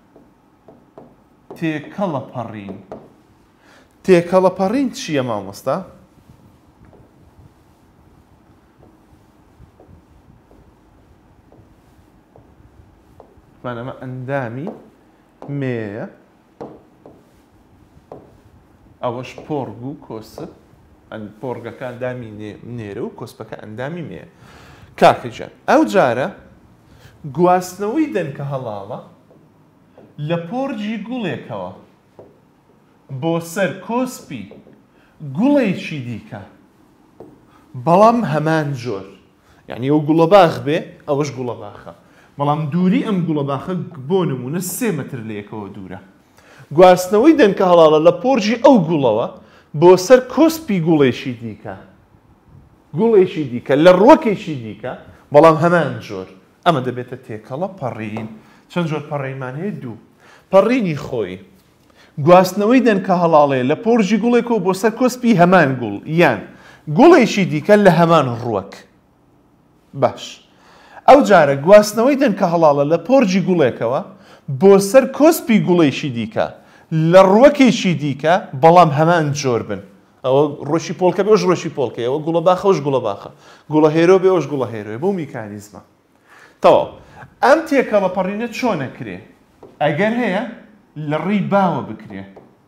تێکەڵە پەڕین. تێکەڵە پەڕین چییە مامۆستا؟ ئەمە ئەندامی مێیە، ئەوەش پۆرگ و کۆسپ، پۆرگەکە ئەندامی نێرە و کۆسپەکە ئەندامی مێیە. کاکەجان ئەو جارە گواستنەوەی دەنکە هەڵاڵە لە پۆرجی گوڵێکەوە بۆ سەر کۆسپی گوڵێکی دیکە بەڵام هەمان جۆر، یعنی ئەو گوڵە باخ بێ ئەوەش گوڵە باخە، بەڵام دووری ئەم گوڵە باخە بۆ نمونە سێ مەتر لە یەکەوە دوورە. گواستنەوەی دەنکە هەڵاڵە لە پۆرجی ئەو گوڵەوە بۆ سەر کۆسپی گوڵێکی دیکە گوڵێکی دیکە لە ڕووەکێکی دیکە بەڵام هەمان جۆر. ئەمە دەبێتە تێکەڵە پەڕین. چەند جۆر پەڕینمان هەیە؟ دوو. پەڕینی خۆی گواستنەوەی دەنکە هەڵاڵەیە لە پۆرجی گوڵێکەوە بۆ سەر کۆسپی هەمان گوڵ یان گوڵێکی دیکە لە هەمان ڕووەک. باش، ئەو جارە گواستنەوەی دەنکە هەڵاڵە لە پۆرجی گوڵێکەوە بۆ سەر کۆسپی گوڵێکی دیکە لە ڕووەکێکی دیکە بەڵام هەمان جۆر بن. ئەوە ڕۆشی پۆڵکە بێ ئەوش ڕۆشی پۆڵکە، ئەوە گوڵە باخە ئەوش گوڵە باخە، گوڵە هێرۆ بێ ئەوش گوڵە هێرۆیە. بەو میکانیزمە تەواو. ئەم تێکەڵە پەڕینە چۆنە کرێ؟ ئەگەر هەیە لە ڕێی باوە بکرێ،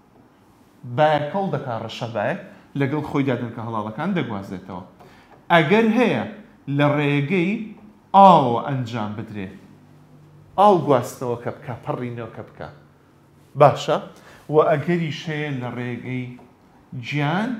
باەکەڵ دەکا ڕەشەبایەک لەگەڵ خۆیدا دەنکە هەڵاڵەکان دەگوازێتەوە. ئەگەر هەیە لە ڕێگەی ئاوە ئەنجام بدرێ، ئاو گواستنەوە کە بکە پەڕینەوە کە بکە باشە. و ئەگەریش هەیە لە ڕێگەی گیان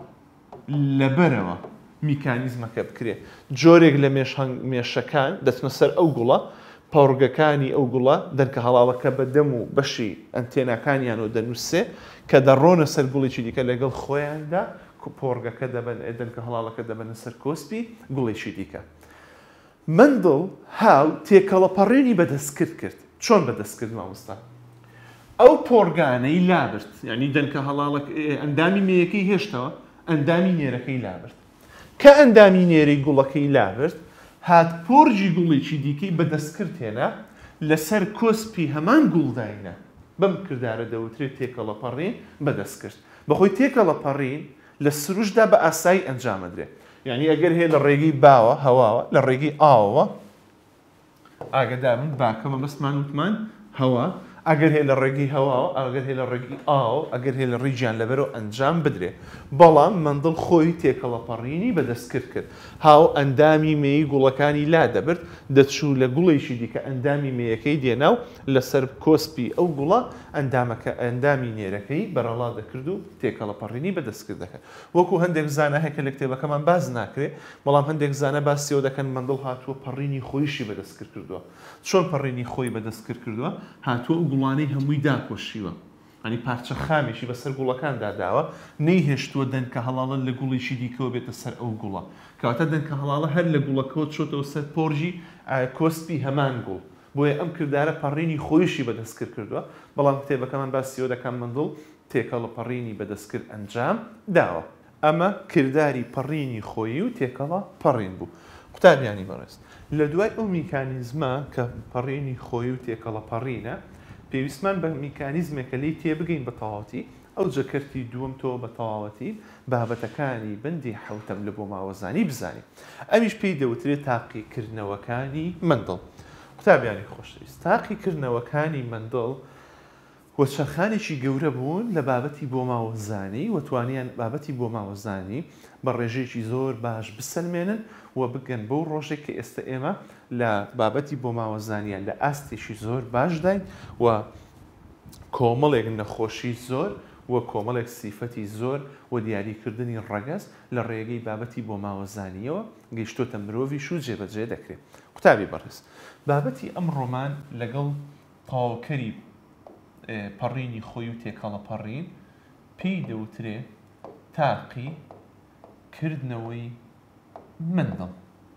لەبەرەوە میکانیزمەکە بکرێ. جۆرێک لە مێشەکان دەچنە سەر ئەو گوڵە، پەڕگەکانی ئەو گوڵە دەنکە هەڵاڵەکە بە دەم و بەشی ئەنتێناکانیانەوە دەنووسێ کە دەڕۆنە سەر گوڵێکی دیکە لەگەڵ خۆیاندا پۆرگەکە دەبن دەنکە هەڵاڵەکە دەبنە سەر کۆسپی گوڵێکی دیکە. مندڵ هاو تێکەڵە پەڕێنی بەدەستکرد کرد. چۆن بەدەستکرد مامۆستا؟ ئەو پۆرگانەی لابرد، یعنی دەنکە هەڵاڵەک ئەندامی مێیەکەی هێشتەوە، ئەندامی نێرەکەی لابرد. کە ئەندامی نێرەی گوڵەکەی لابرد، هات پۆرجی گوڵێکی دیکەی بەدەستکرد هێنا لەسەر کۆسپی هەمان گوڵداینە. بەم کردارە دەوترێت تێکەڵە پەڕین بەدەستکرد. بەخۆی تێکەڵە پەڕین لە سروشدا بە ئاسایی ئەنجامەدرێت. یعنی ئەگەر هەیە لە ڕێگەی باوە هەواوە لە ڕێگەی ئاوەوە ئاگدار من باکەمە بەستمان وتمان هەوا، ئەگەر هەیە لە ڕێگەی هەواوە ئەگەر هەیە لە ڕێگەی ئاو ئەگەر هەیە لە ڕێگیان لەبەرەوە ئەنجام بدرێ. بەڵام مندڵ خۆی تێکەڵە پەڕینی بەدەستکرد کرد. هاو ئەندامی مێی گوڵەکانی لا دەبرد، دەچوو لە گوڵێکی دیکە ئەندامی مێیەکەی دێنا و لەسەر کۆسپی ئەو گوڵە ئەندامەکە ئەندامی نێرەکەی بەرەڵا دەکرد و تێکەڵە پەڕینی بەدەستکرد دەکەن. وەکو هەندێک زانە هەیە کە لە کتێبەکەمان باز ناکرێت، بەڵام هەندێک زانە باسیەوە دەکەن مندڵ هاتووە پەڕینی خۆیشی بەدەستکرد کردووە. چۆن پەڕینی خۆی بەدەستکرد کردووە؟ هاتووە و گوڵانەی هەمووی داکۆشیوە، ئەنی پارچە خامیشی بەسەر گوڵەکاندا داوە، نەیهێشتووە دەنکە هەڵاڵە لە گوڵێکی دیکەوە بێتە سەر ئەو گوڵە. کەواتە دەنکە هەڵاڵە هەر لە گوڵەکەوە چۆتەوە سەر پۆرژی کۆسپی هەمان گوڵ. بۆیە ئەم کردارە پەڕینی خۆیشی بەدەستکرد کردووە. بەڵام کتێبەکەمان باسیەوە دەکەم مندڵ تێکەڵە پەڕینی بەدەستکرد ئەنجام داوە. ئەمە کردداری پەڕینی خۆی و تێکەڵە پەڕین بوو. قوتابیانی بەڕێز، لە دوای ئەو میکانیزمە کە پەڕینی خۆی و تێکەڵە پەڕینە، پێویستمان بە میکانیزمێکە لی تێبگەین بە تەواوەتی. ئەو جەکەرتی دووەم تۆ بە تەواوەتی بابەتەکانی بەندی حەوتەم لە بۆ ماوەزانی بزانین. ئەمیش پێی دەوترێت تاقیکردنەوەکانی مندڵ. قوتابیانی خۆشەویست، تاقیکردنەوەکانی مندڵ وە چەرخانێکی گەورە بوون لە بابەتی بۆ ماوەزانی و توانیان بابەتی بۆ ماوەزانی بە ڕێژەیەکی زۆر باش بسەلمێنن و بگەن بەو ڕۆژێک کە ئێستا ئێمە لە بابەتی بۆ ماوەزانیان لە ئاستێکی زۆر باش داین و کۆمەڵێک نەخۆشی زۆر وە کۆمەڵێک سیفەتی زۆر و دیاریکردنی ڕەگەز لە ڕێگەی بابەتی بۆ ماوەزانیەوە گەیشتۆتە مرۆڤیش و جێبەجێ دەکرێت. قوتابی بەڕێز، بابەتی ئەم ڕۆمان لەگەڵ تاواوکەری پەڕینی خۆی و تێکەڵە پەڕین پێی دەوترێ تاقی کردنەوەی مندڵ.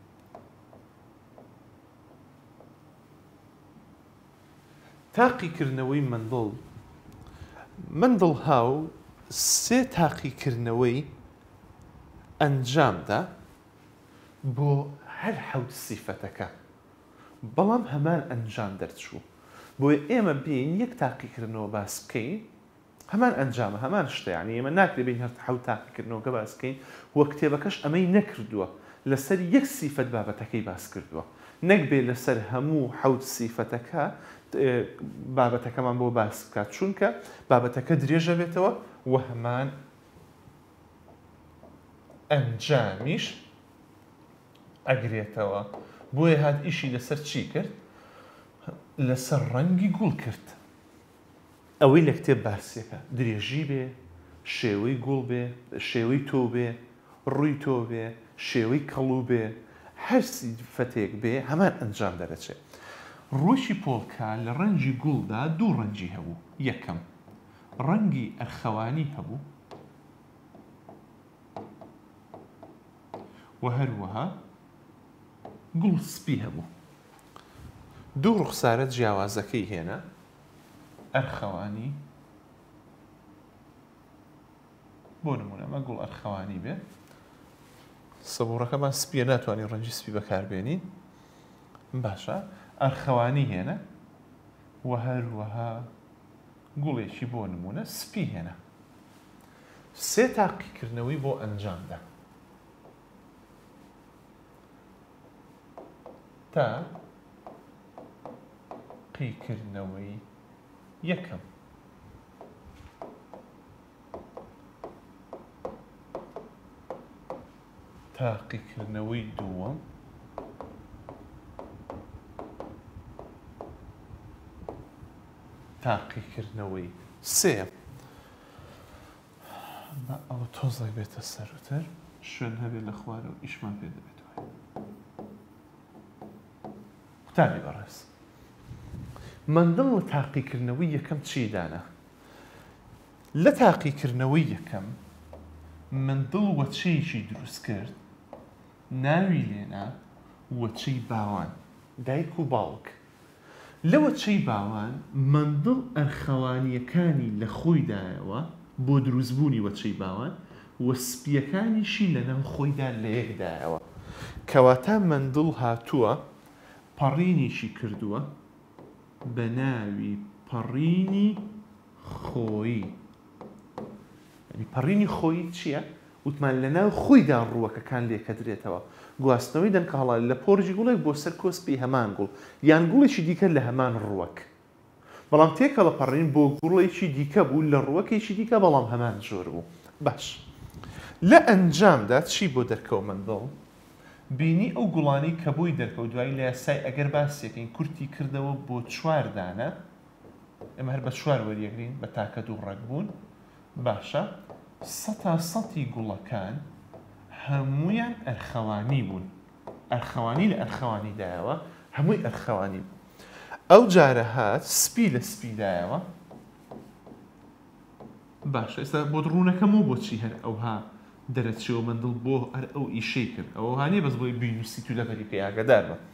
تاقیکردنەوەی مندڵ مندڵ هاو سێ تاقیکردنەوەی ئەنجامدا بۆ هەر حەوت سیفەتەکە، بەڵام هەمان ئەنجام دەرچوو. بۆیە ئێمە بین یەک تاقیکردنەوە باس بکەین، هەمان ئەنجامە هەمان شتە، یعنی ئێمە ناکرێت بین هەر حەوت تاقیکردنەوەکە باس بکەین وە کتێبەکەش ئەمەی نەکردووە، لەسەر یەک سیفەت بابەتەکەی باس کردووە، نەک بێ لەسەر هەموو حەوت سیفەتەکە بابەتەکەمان بۆ باس بکات، چونکە بابەتەکە درێژە بێتەوە و هەمان ئەنجامیش ئەگرێتەوە. بۆیە هات ئیشی لەسەر چی کرد؟ لەسەر ڕەنگی گوڵ کرد. ئەوەی لە کتێب باسیەکە درێژی بێ، شێوەی گوڵ بێ، شێوەی تۆ بێ، ڕووی تۆ بێ، شێوەی کەڵوو بێ، هەر سیفەتێک بێ هەمان ئەنجام دەرەچێت. ڕۆژی پۆڵکا لە ڕەنگی گوڵدا دوو ڕەنگی هەبوو. یەکەم ڕەنگی ئەرخەوانی هەبوو و هەروەها گوڵ سپی هەبوو. دوو ڕوخسارە جیاوازەکەی هێنا، ئەرخەوانی بۆ نمونە ئەمە گوڵ ئەرخەوانی بێ، سەبوڕەکەمان سپیە ناتوانین ڕەنگی سپی بەکاربێنین، باشە ئەرخەوانی هێنا و هەروەها گوڵێکی بۆ نمونە سپی هێنا. سێ تاقیکردنەوەی بۆ ئەنجامدا تا قیکردنەوەی یەکەم. تاقیکردنەوەی دووەم، تاقیکردنەوەی سێم. ئەوە تۆزێک بێتە سەرتر، شوێن هەبێت لە خوارەوە ئیشمان پێ دەبێتەوە. قوتابی بەڕێز، مندڵ لە تاقیکردنەوەی یەکەم چی دانا؟ لە تاقیکردنەوەی یەکەم مندڵ وەچەیەکی دروست کرد، ناوی لێنا وەچەی باوان، دایک و باوک. لە وەچەی باوان مندڵ ئەرخەوانیەکانی لە خۆیدایەوە بۆ دروستبوونی وەچەی باوان و سپیەکانیشی لەناو خۆیدا لە یەکدایەوە، کەواتە مندڵ هاتووە پەڕینیشی کردووە بە ناوی پەڕینی خۆیی. یعنی پەڕینی خۆیی چییە؟ وتمان لەناو خۆیدا ڕووەکەکان لێکە درێتەوە. گواستنەوەی دەنکەڵە لە پۆرجی گوڵێک بۆ سەر کۆسپی هەمان گوڵ یان گوڵێکی دیکە لە هەمان ڕووەک، بەڵام تێکە لە پەڕین بۆ گوڵێکی دیکە بوو لە ڕووەکێکی دیکە بەڵام هەمان جۆر بوو. باش، لە ئەنجامدا چی بۆ دەرکەوت مندڵ؟ بینی ئەو گوڵانی کە بۆی دەرکەوت دوای لە یاسای ئەگەر باسیەکەین کورتی کردەوە بۆ چوار دانە، ئێمە هەر بە چوار وەریەگرین بە تاکە دوو ڕەگ بوون. باشە، سەتا سەتی گوڵەکان هەموویان ئەرخەوانی بوون، ئەرخەوانی لە ئەرخەوانیدایەوە هەمووی ئەرخەوانی بوون. ئەو جارە هات سپی لە سپیدایەوە. باشە، ئێستا بۆ ڕوونەکەم و بۆچی هەر ئەوها دەرەچێەوە مندڵ بۆ هەر ئەو ئیشەی کرد، ئەوە هانێ بەس بۆی بینوسی تو لەبەری پێ ئاگادار بە.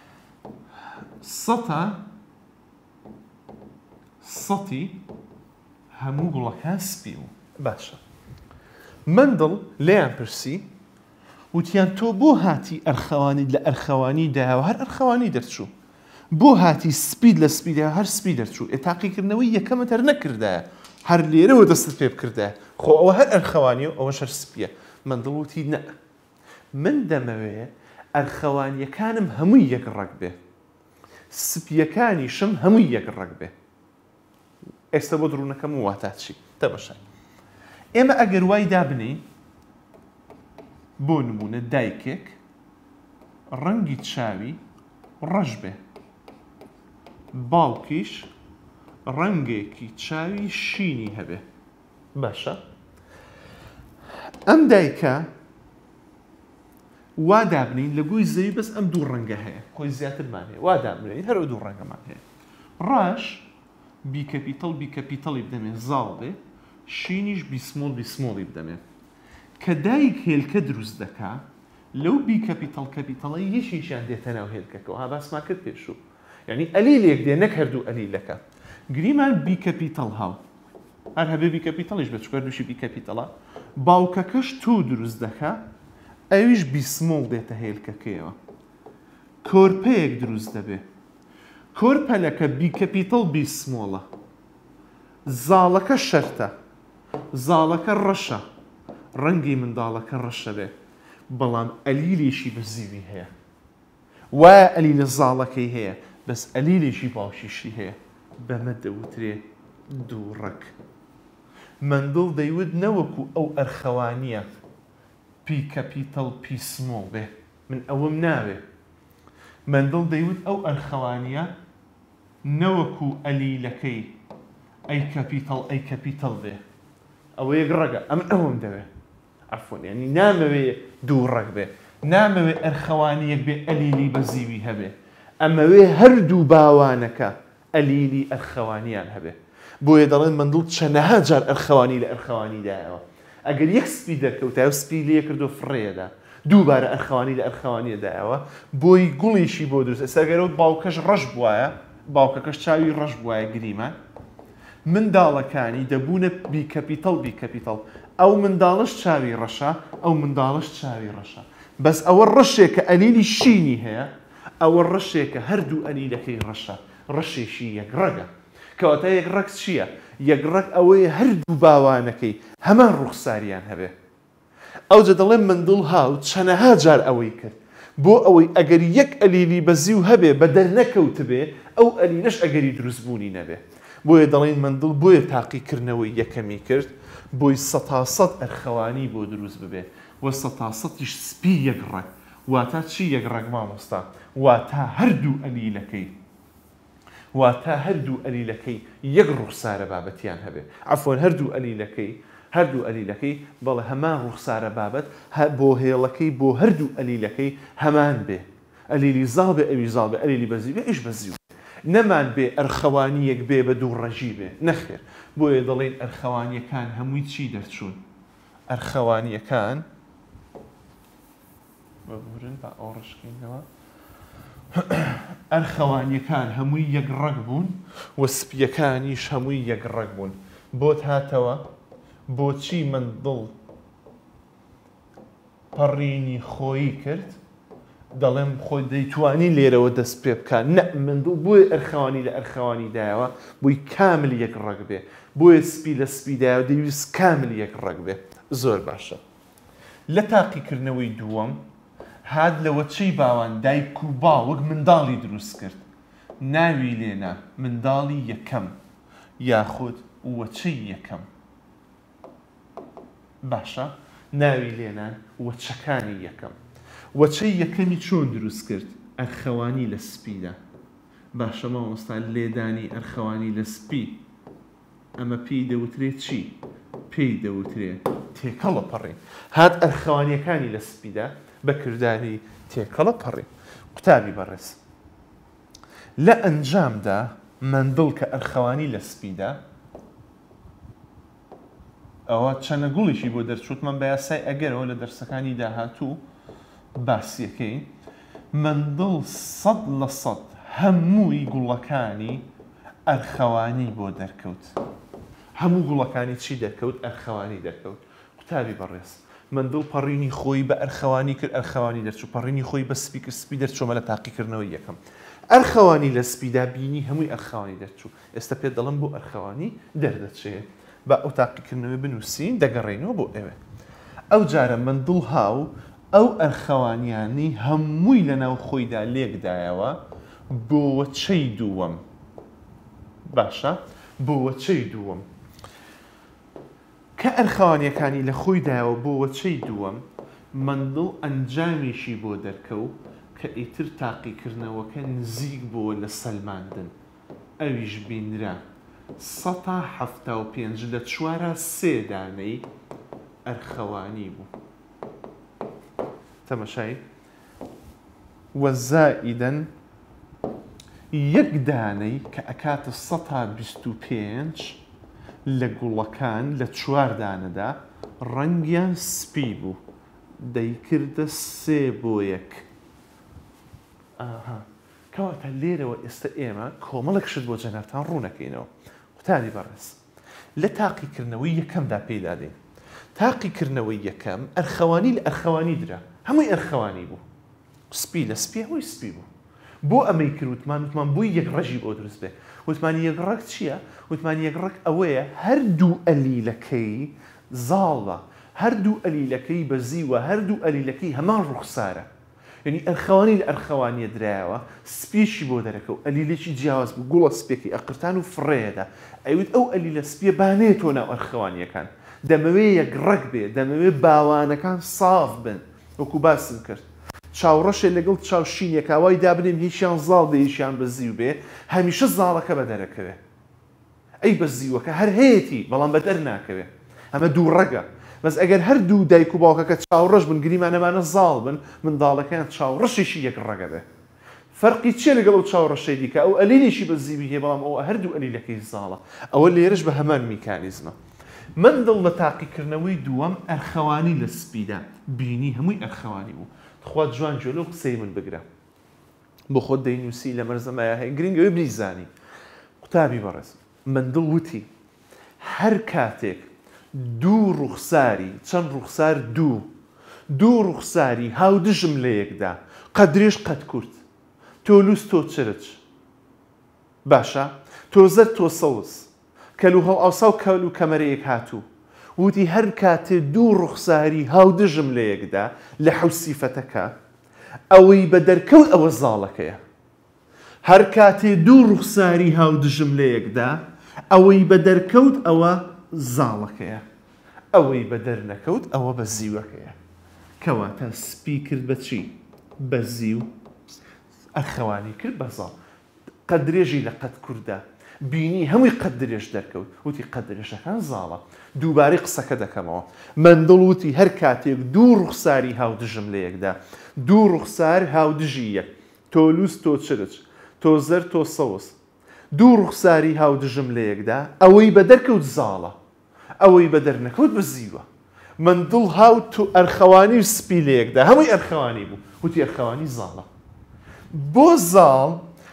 سەتا سەتی هەموو گوڵەکان سپی بوو. باشە، مندڵ لێیان پرسی وتیان تۆ بۆ هاتی ئەرخەوانی لە ئەرخەوانی دایەوە هەر ئەرخەوانی دەرچوو، بۆ هاتی سپید لە سپیدایەوە هەر سپی دەرچوو، تاقیکردنەوەی یەکەمت هەر نەکردایە، هەر لێرەوە دەستت پێ بکردایە، خۆ ئەوە هەر ئەرخەوانی و ئەوەش هەر سپیە. مندڵ وتی نە، من دەمەوێ ئەرخەوانیەکانم هەمووی یەک ڕەگ بێ، سپیەکانیشم هەمووی یەک ڕەگ بێ. ئێستا بۆ دڕوونەکەم واتە چی تەماشای ئێمە ئەگەر وای دابنی بۆ نمونە دایکێک ڕەنگی چاوی ڕەش بێ باوکیش ڕەنگێکی چاوی شینی هەبێ باشە ئەم دایکە وا دابنین لە گوی زەوی بەس ئەم دوو ڕەنگە هەیە خۆی زیاترمان هەیە وا دابنین هەرو دوو ڕەنگەمان هەیە ڕەش بی کەپیتەڵ بی کەپیتەڵی بدەمێ زاڵ بێ شینیش بیسمۆڵ بیسمۆڵی بدەمێ کە دایک هێلکە دروست دەکا لەو بی کەپیتەڵ کەپیتەڵە یەشیشیان دێتە ناو هێلکەکەەوە ها باسمان کرد پێشوو یعنی ئەلیلێک دێ نەک هەردوو ئەلیلەکە گریمان بی کەپیتەڵ هاو هەر هەبێ بی کەپیتەڵیش بە چکار دووشی بی کەپیتەڵە باوکەکەش تو دروست دەکا ئەویش بیسمۆڵ دێتە هێلکەکەیەوە کۆرپەیەک دروست دەبێ کۆرپەلەکە بی کەپیتەڵ بیسمۆڵە زاڵەکە شەرتە زاڵەکە ڕەشە ڕەنگی منداڵەکە ڕەشە بێ بەڵام ئەلیلێشی بەزیوی هەیە وایە ئەلی لە زاڵەکەی هەیە بەس ئەلیلێشی باشیشی هەیە بەمە دەوترێ دوو ڕەک مندڵ دەیوت نەوەکو ئەو ئەرخەوانیە پی کەپیتەڵ پی سمۆڵ بێ من ئەوەم ناوێ مندڵ دەیوت ئەو ئەرخەوانیە نەوەکو ئەلیلەکەی ئەی کەپیتەڵ ئەی کەپیتەڵ بێ ئەوە یەک ڕەگە ئەم ئەوەم دەوێ عەفوەن ینی نامەوێ دوو ڕەک بێ نامەوێ ئەرخەوانیەک بێ ئەلیلی بەزیوی هەبێ ئەمەوێ هەردوو باوانەکە ئەلیلی ئەرخەوانیان هەبێ بۆیە دەڵێن مندڵ چەندەها جار ئەرخەوانی لە ئەرخەوانیدایەوە ئەگەر یەک سپی دەرکەوتە و سپی لێ کردو فڕێدا دووبارە ئەرخەوانی لە ئەرخەوانیدایەوە بۆی گوڵیشی بۆ دروست ئێستا گەرەوت باوکەش ڕەش بووایە باوکەکەش چاوی ڕەش بووایە گریمان منداڵەکانی دەبوونە بی کەپیتەڵ بی کەپیتەڵ ئەو منداڵش چاوی ڕەشە ئەو منداڵش چاوی ڕەشە بەس ئەوە ڕەشێکە ئەلیلی شینی هەیە ئەوە ڕەشێکە هەردوو ئەلیلەکەی ڕەشە ڕەشێکی یەک ڕەگە کەواتە یەک ڕەک چییە یەک ڕەک ئەوەیە هەردوو باوانەکەی هەمان ڕوخساریان هەبێ ئەوجە دەڵێن مندڵ هاو چەندەها جار ئەوەی کرد بۆ ئەوەی ئەگەر یەک ئەلیلی بەزیو هەبێ بە دەرنەکەوت بێ ئەو ئەلیلەش ئەگەری دروستبوونی نەبێ بۆیە دەڵێن مندڵ بۆیە تاقیکردنەوەی یەکەمی کرد بۆی سەتاسەد ئەرخەوانی بۆ دروست ببێ وە سەتاسەدیش سپی یەک ڕەک واتە چی یەک ڕەک مامۆستا واتە هەردوو ئەلیلەکەی واتە هەردوو ئەلیلەکەی یەک ڕوخسارە بابەتیان هەبێ عەفوەن هەردوو ئەلیلەکەی هەردوو ئەلیلەکەی بەڵێ هەمان ڕوخسارە بابەت بۆ هێڵەکەی بۆ هەردوو ئەلیلەکەی هەمان بێ ئەلیلی زاڵ بێ ئەوی زاڵ بێ ئەلیلی بەزیو بێ ئیش بەزیو نەمان بێ ئەرخەوانیەک بێ بە دوو ڕەژی بێ نەخێر بۆیە دەڵێن ئەرخەوانیەکان هەمووی چی دەرچوون ئەرخەوانیەکان بەبورن بە ئاڕشکینەوە ئەرخەوانیەکان هەمووی یەک ڕەگ بوون وە سپیەکانیش هەمووی یەک ڕەگ بوون بۆت هاتەوە بۆچی مندڵ پەڕینی خۆیی کرد دەڵێم خۆی دەیتوانی لێرەوە دەست پێ بکات نە مندڵ بۆیە ئەرخەوانی لە ئەرخەوانیدایەوە بۆی کامل یەک ڕەگ بێ بۆیە سپی لە سپیدایەوە دەویست کامل یەک ڕەگ بێ زۆر باشە لە تاقیکردنەوەی دووەم هات لە وەچەی باوان دایک و باوک منداڵی دروست کرد ناوی لێنا منداڵی یەکەم یاخود وەچەی یەکەم باشە ناوی لێنان وەچەکانی یەکەم وەچەی یەکەمی چۆن دروست کرد ئەرخەوانی لە سپیدا باشە مامۆستا لێدانی ئەرخەوانی لە سپی ئەمە پێی دەوترێت چی پێی دەوترێت تێکەڵە پەڕین هات ئەرخەوانیەکانی لە سپیدا بەکردانی تێکەڵە پەڕین قوتابی بەڕێز لە ئەنجامدا مندڵ کە ئەرخەوانی لە سپیدا ئەوە چەنە گوڵیشی بۆ دەرچوتمان بە یاسای ئەگەرەوە لە دەرسەکانی داهاتوو باسیەکەی مندڵ سەد لە سەد هەمووی گوڵەکانی ئەرخەوانی بۆ دەرکەوت هەموو گوڵەکانی چی دەرکەوت ئەرخەوانی دەرکەوت قوتابی بەڕێز مندڵ پەڕینی خۆی بە ئەرخەوانی کرد ئەرخەوانی دەرچوو پەڕینی خۆی بە سپی کرد سپی دەرچۆمە لە تاقیکردنەوەی یەکەم ئەرخەوانی لە سپیدا بینی هەمووی ئەرخەوانی دەرچوو ئێستا پێ دەڵم بۆ ئەرخەوانی دەردەچێت بە ئەو تاقیکردنەوەی بنووسین دەگەڕێنەوە بۆ ئێوە ئەو جارە مندڵ هاو ئەو ئەرخەوانیانی هەمووی لەناو خۆیدا لێکدایەوە بۆ وەچەی دووەم باشە بۆ وەچەی دووەم کە ئەرخەوانیەکانی لە خۆیدایەوە بۆ وەچەی دووەم مندڵ ئەنجامیشی بۆ دەرکەو کە ئیتر تاقیکردنەوەکە نزیک بۆ لە سەلماندن ئەویش بینرا سەد تا هەفتە و پێنج لە چوارە سێ دانەی ئەرخەوانی بوو تەماشای وەزائیدەن یەک دانەی کە ئەکاتە سەد تا بیست و پێنج لە گوڵەکان لە چوار دانەدا ڕەنگیان سپی بوو دەیکردە سێ بۆ یەک ئاها کەواتە لێرەوە ئێستا ئێمە کۆمەڵێکشت بۆ جەنابتان ڕوونەکەینەوە قوتابی بەڕێز لە تاقیکردنەوەی یەکەمدا پێدا دێن تاقیکردنەوەی یەکەم ئەرخەوانی لە ئەرخەوانی درا هەمووی ئەرخەوانی بوو سپی لە سپی هەمووی سپی بوو بۆ ئەمەی کرد وتمان وتمان بووی یەک ڕەژی بۆ دروست بێ وتمانی یەک ڕەک چییە؟ وتمانی یەک ڕەک ئەوەیە هەردوو ئەلیلەکەی زاڵە هەردوو ئەلیلەکەی بەزیوە هەردوو ئەلیلەکەی هەمان ڕوخسارە یعنی ئەرخەوانی لە ئەرخەوانیە درایەوە سپیشی بۆ دەرەکەو ئەلیلێکی جیاواز بوو گوڵە سپێکی ئەقرتان و فڕێدا ئەیوت ئەو ئەلیلە سپیە بانێتۆ ناو ئەرخەوانیەکان دەمەوێ یەک ڕەک بێ دەمەوێ باوانەکان ساف بن وەکو باسم کرد چاوڕەشێ لەگەڵ چاوشینێک ئاوای دابنێم هیچیان زاڵ دێ هیچیان بەزیو بێ هەمیشە زاڵەکە بە دەرەکەوێ ئەی بەزیوەکە هەر هەیەی بەڵام بە دەر ناکەوێ ئەمە دوو ڕەگە بەس ئەگەر هەردوو دایک و باوکەکە چاوڕەش بن گریمانەمانە زاڵ بن منداڵەکەیان چاوڕەشێکی یەک ڕەگە بێ فەرقی چیە لەگەڵ ئەو چاوڕەشەی دیکە ئەو ئەلیلێکی بەزیوی هەیە بەڵام ئەوە هەردوو ئەلیلەکەی زاڵە ئەوە لێرەش بە هەمان میکانیزمە مندڵ لە تاقیکردنەوەی دووەم ئەرخەوانی لە سپیدا بینی هەمووی ئەرخەوانی بوو خوا جوان جۆلۆ قسەی من بگرە بۆ خۆت دەینووسی لە مەرزەمایە هەیە گرنگەوەی بریزانی قوتابی بەڕێز مندڵ وتی هەر کاتێک دوو ڕوخساری چەند ڕوخسار دوو دوو ڕوخساری هاودژم لە یەکدا قەدرێش قەت کورت تۆ لووس تۆ چرچ باشە تۆ زەر تۆ سەوز کەلو هەڵ ئەوسا و کەلو کەمەرەیەک هاتوو وتی هەر کاتێ دوو ڕوخساری هاودژم لە یەکدا لە حوسیفەتەکە ئەوەی بە دەرکەوت ئەوە زاڵەکەیە هەر کاتێ دوو ڕوخساری هاودژم لە یەکدا ئەوەی بە دەرکەوت ئەوە زاڵەکەیە ئەوەی بە دەرنەکەوت ئەوە بە زیوەکەیە کەواتە سپی کرد بە چی؟ بە زیو ئەرخەوانی کرد بە زاڵ قەدرێژی لە قەت کووردا بینی هەمووی قەت درێژ دەرکەوت وتی قەت درێژەکان زاڵە دووبارەی قسەکە دەکەمەوە مندڵ وتی هەر کاتێک دوو ڕوخساری هاودژم لە یەکدا دوو ڕوخسار هاودژی یەک تۆ لووس تۆ چرچ تۆ زەر تۆ سەوز دوو ڕوخساری هاودژم لە یەکدا ئەوەی بە دەرکەوت زاڵە ئەوەی بە دەرنەکەوت بزیوە مندڵ هاوت تو ئەرخەوانی و سپی لە یەکدا هەمووی ئەرخەوانی بوو وتی ئەرخەوانی زاڵە بۆ زاڵ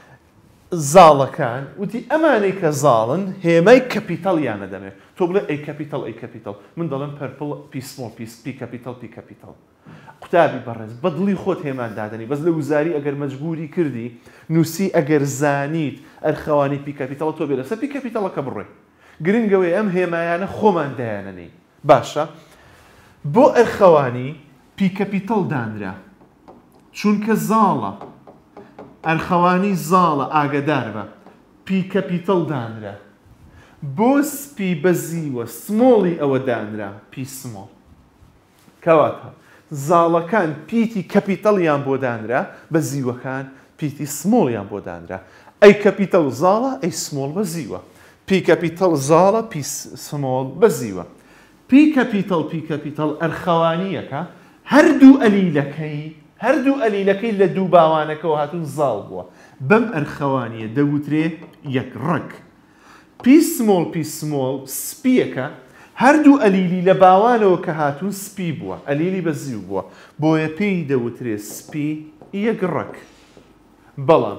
زاڵەکان وتی ئەمانەی کە زاڵن هێمای کەپیتەڵیانە دەمێت تۆ بڵێ ئەی کەپیتەڵ ئەی کەپیتەڵ من دەڵێم پەرپڵ پیسمۆ پیس پی کەپیتەڵ پی کەپیتەڵ قوتابی بەڕێز بەدڵی خۆت هێمان دادنی بەس لە وزاری ئەگەر مەجبوری کردی نووسی ئەگەر زانیت ئەرخەوانی پی کەپیتەڵ تۆ بێ لەسەر پی کەپیتەڵەکە بڕێ گرنگەوەی ئەم هێمایانە خۆمان دایانەنی باشە بۆ ئەرخەوانی پی کەپیتەڵ دانرا چونکە زاڵە ئەرخەوانی زاڵە ئاگدار بە پی کەپیتەڵ دانرا بۆ سپی بەزیوە سمۆڵی ئەوە دانرا پی سمۆڵ کەواتە زاڵەکان پیتی کەپیتەڵیان بۆ دانرا بەزیوەکان پیتی سمۆڵیان بۆ دانرا ئەی کەپیتەڵ زاڵە ئەی سمۆڵ بەزیوە پی کەپیتەڵ زاڵە پی سمۆڵ بەزیوە پی کەپیتەڵ پی کەپیتەڵ ئەرخەوانیەکە هەردوو ئەلیلەکەی هەردوو ئەلیلەکەی لە دوو باوانەکەەوە هاتوون زاڵ بووە بەم ئەرخەوانیە دەوترێ یەک ڕەک پی سمۆڵ پی سمۆڵ سپیەکە هەردوو ئەلیلی لە باوانەوە کە هاتوون سپی بووە ئەلیلی بەزیو بووە بۆیە پێی دەوترێ سپی یەک ڕەک بەڵام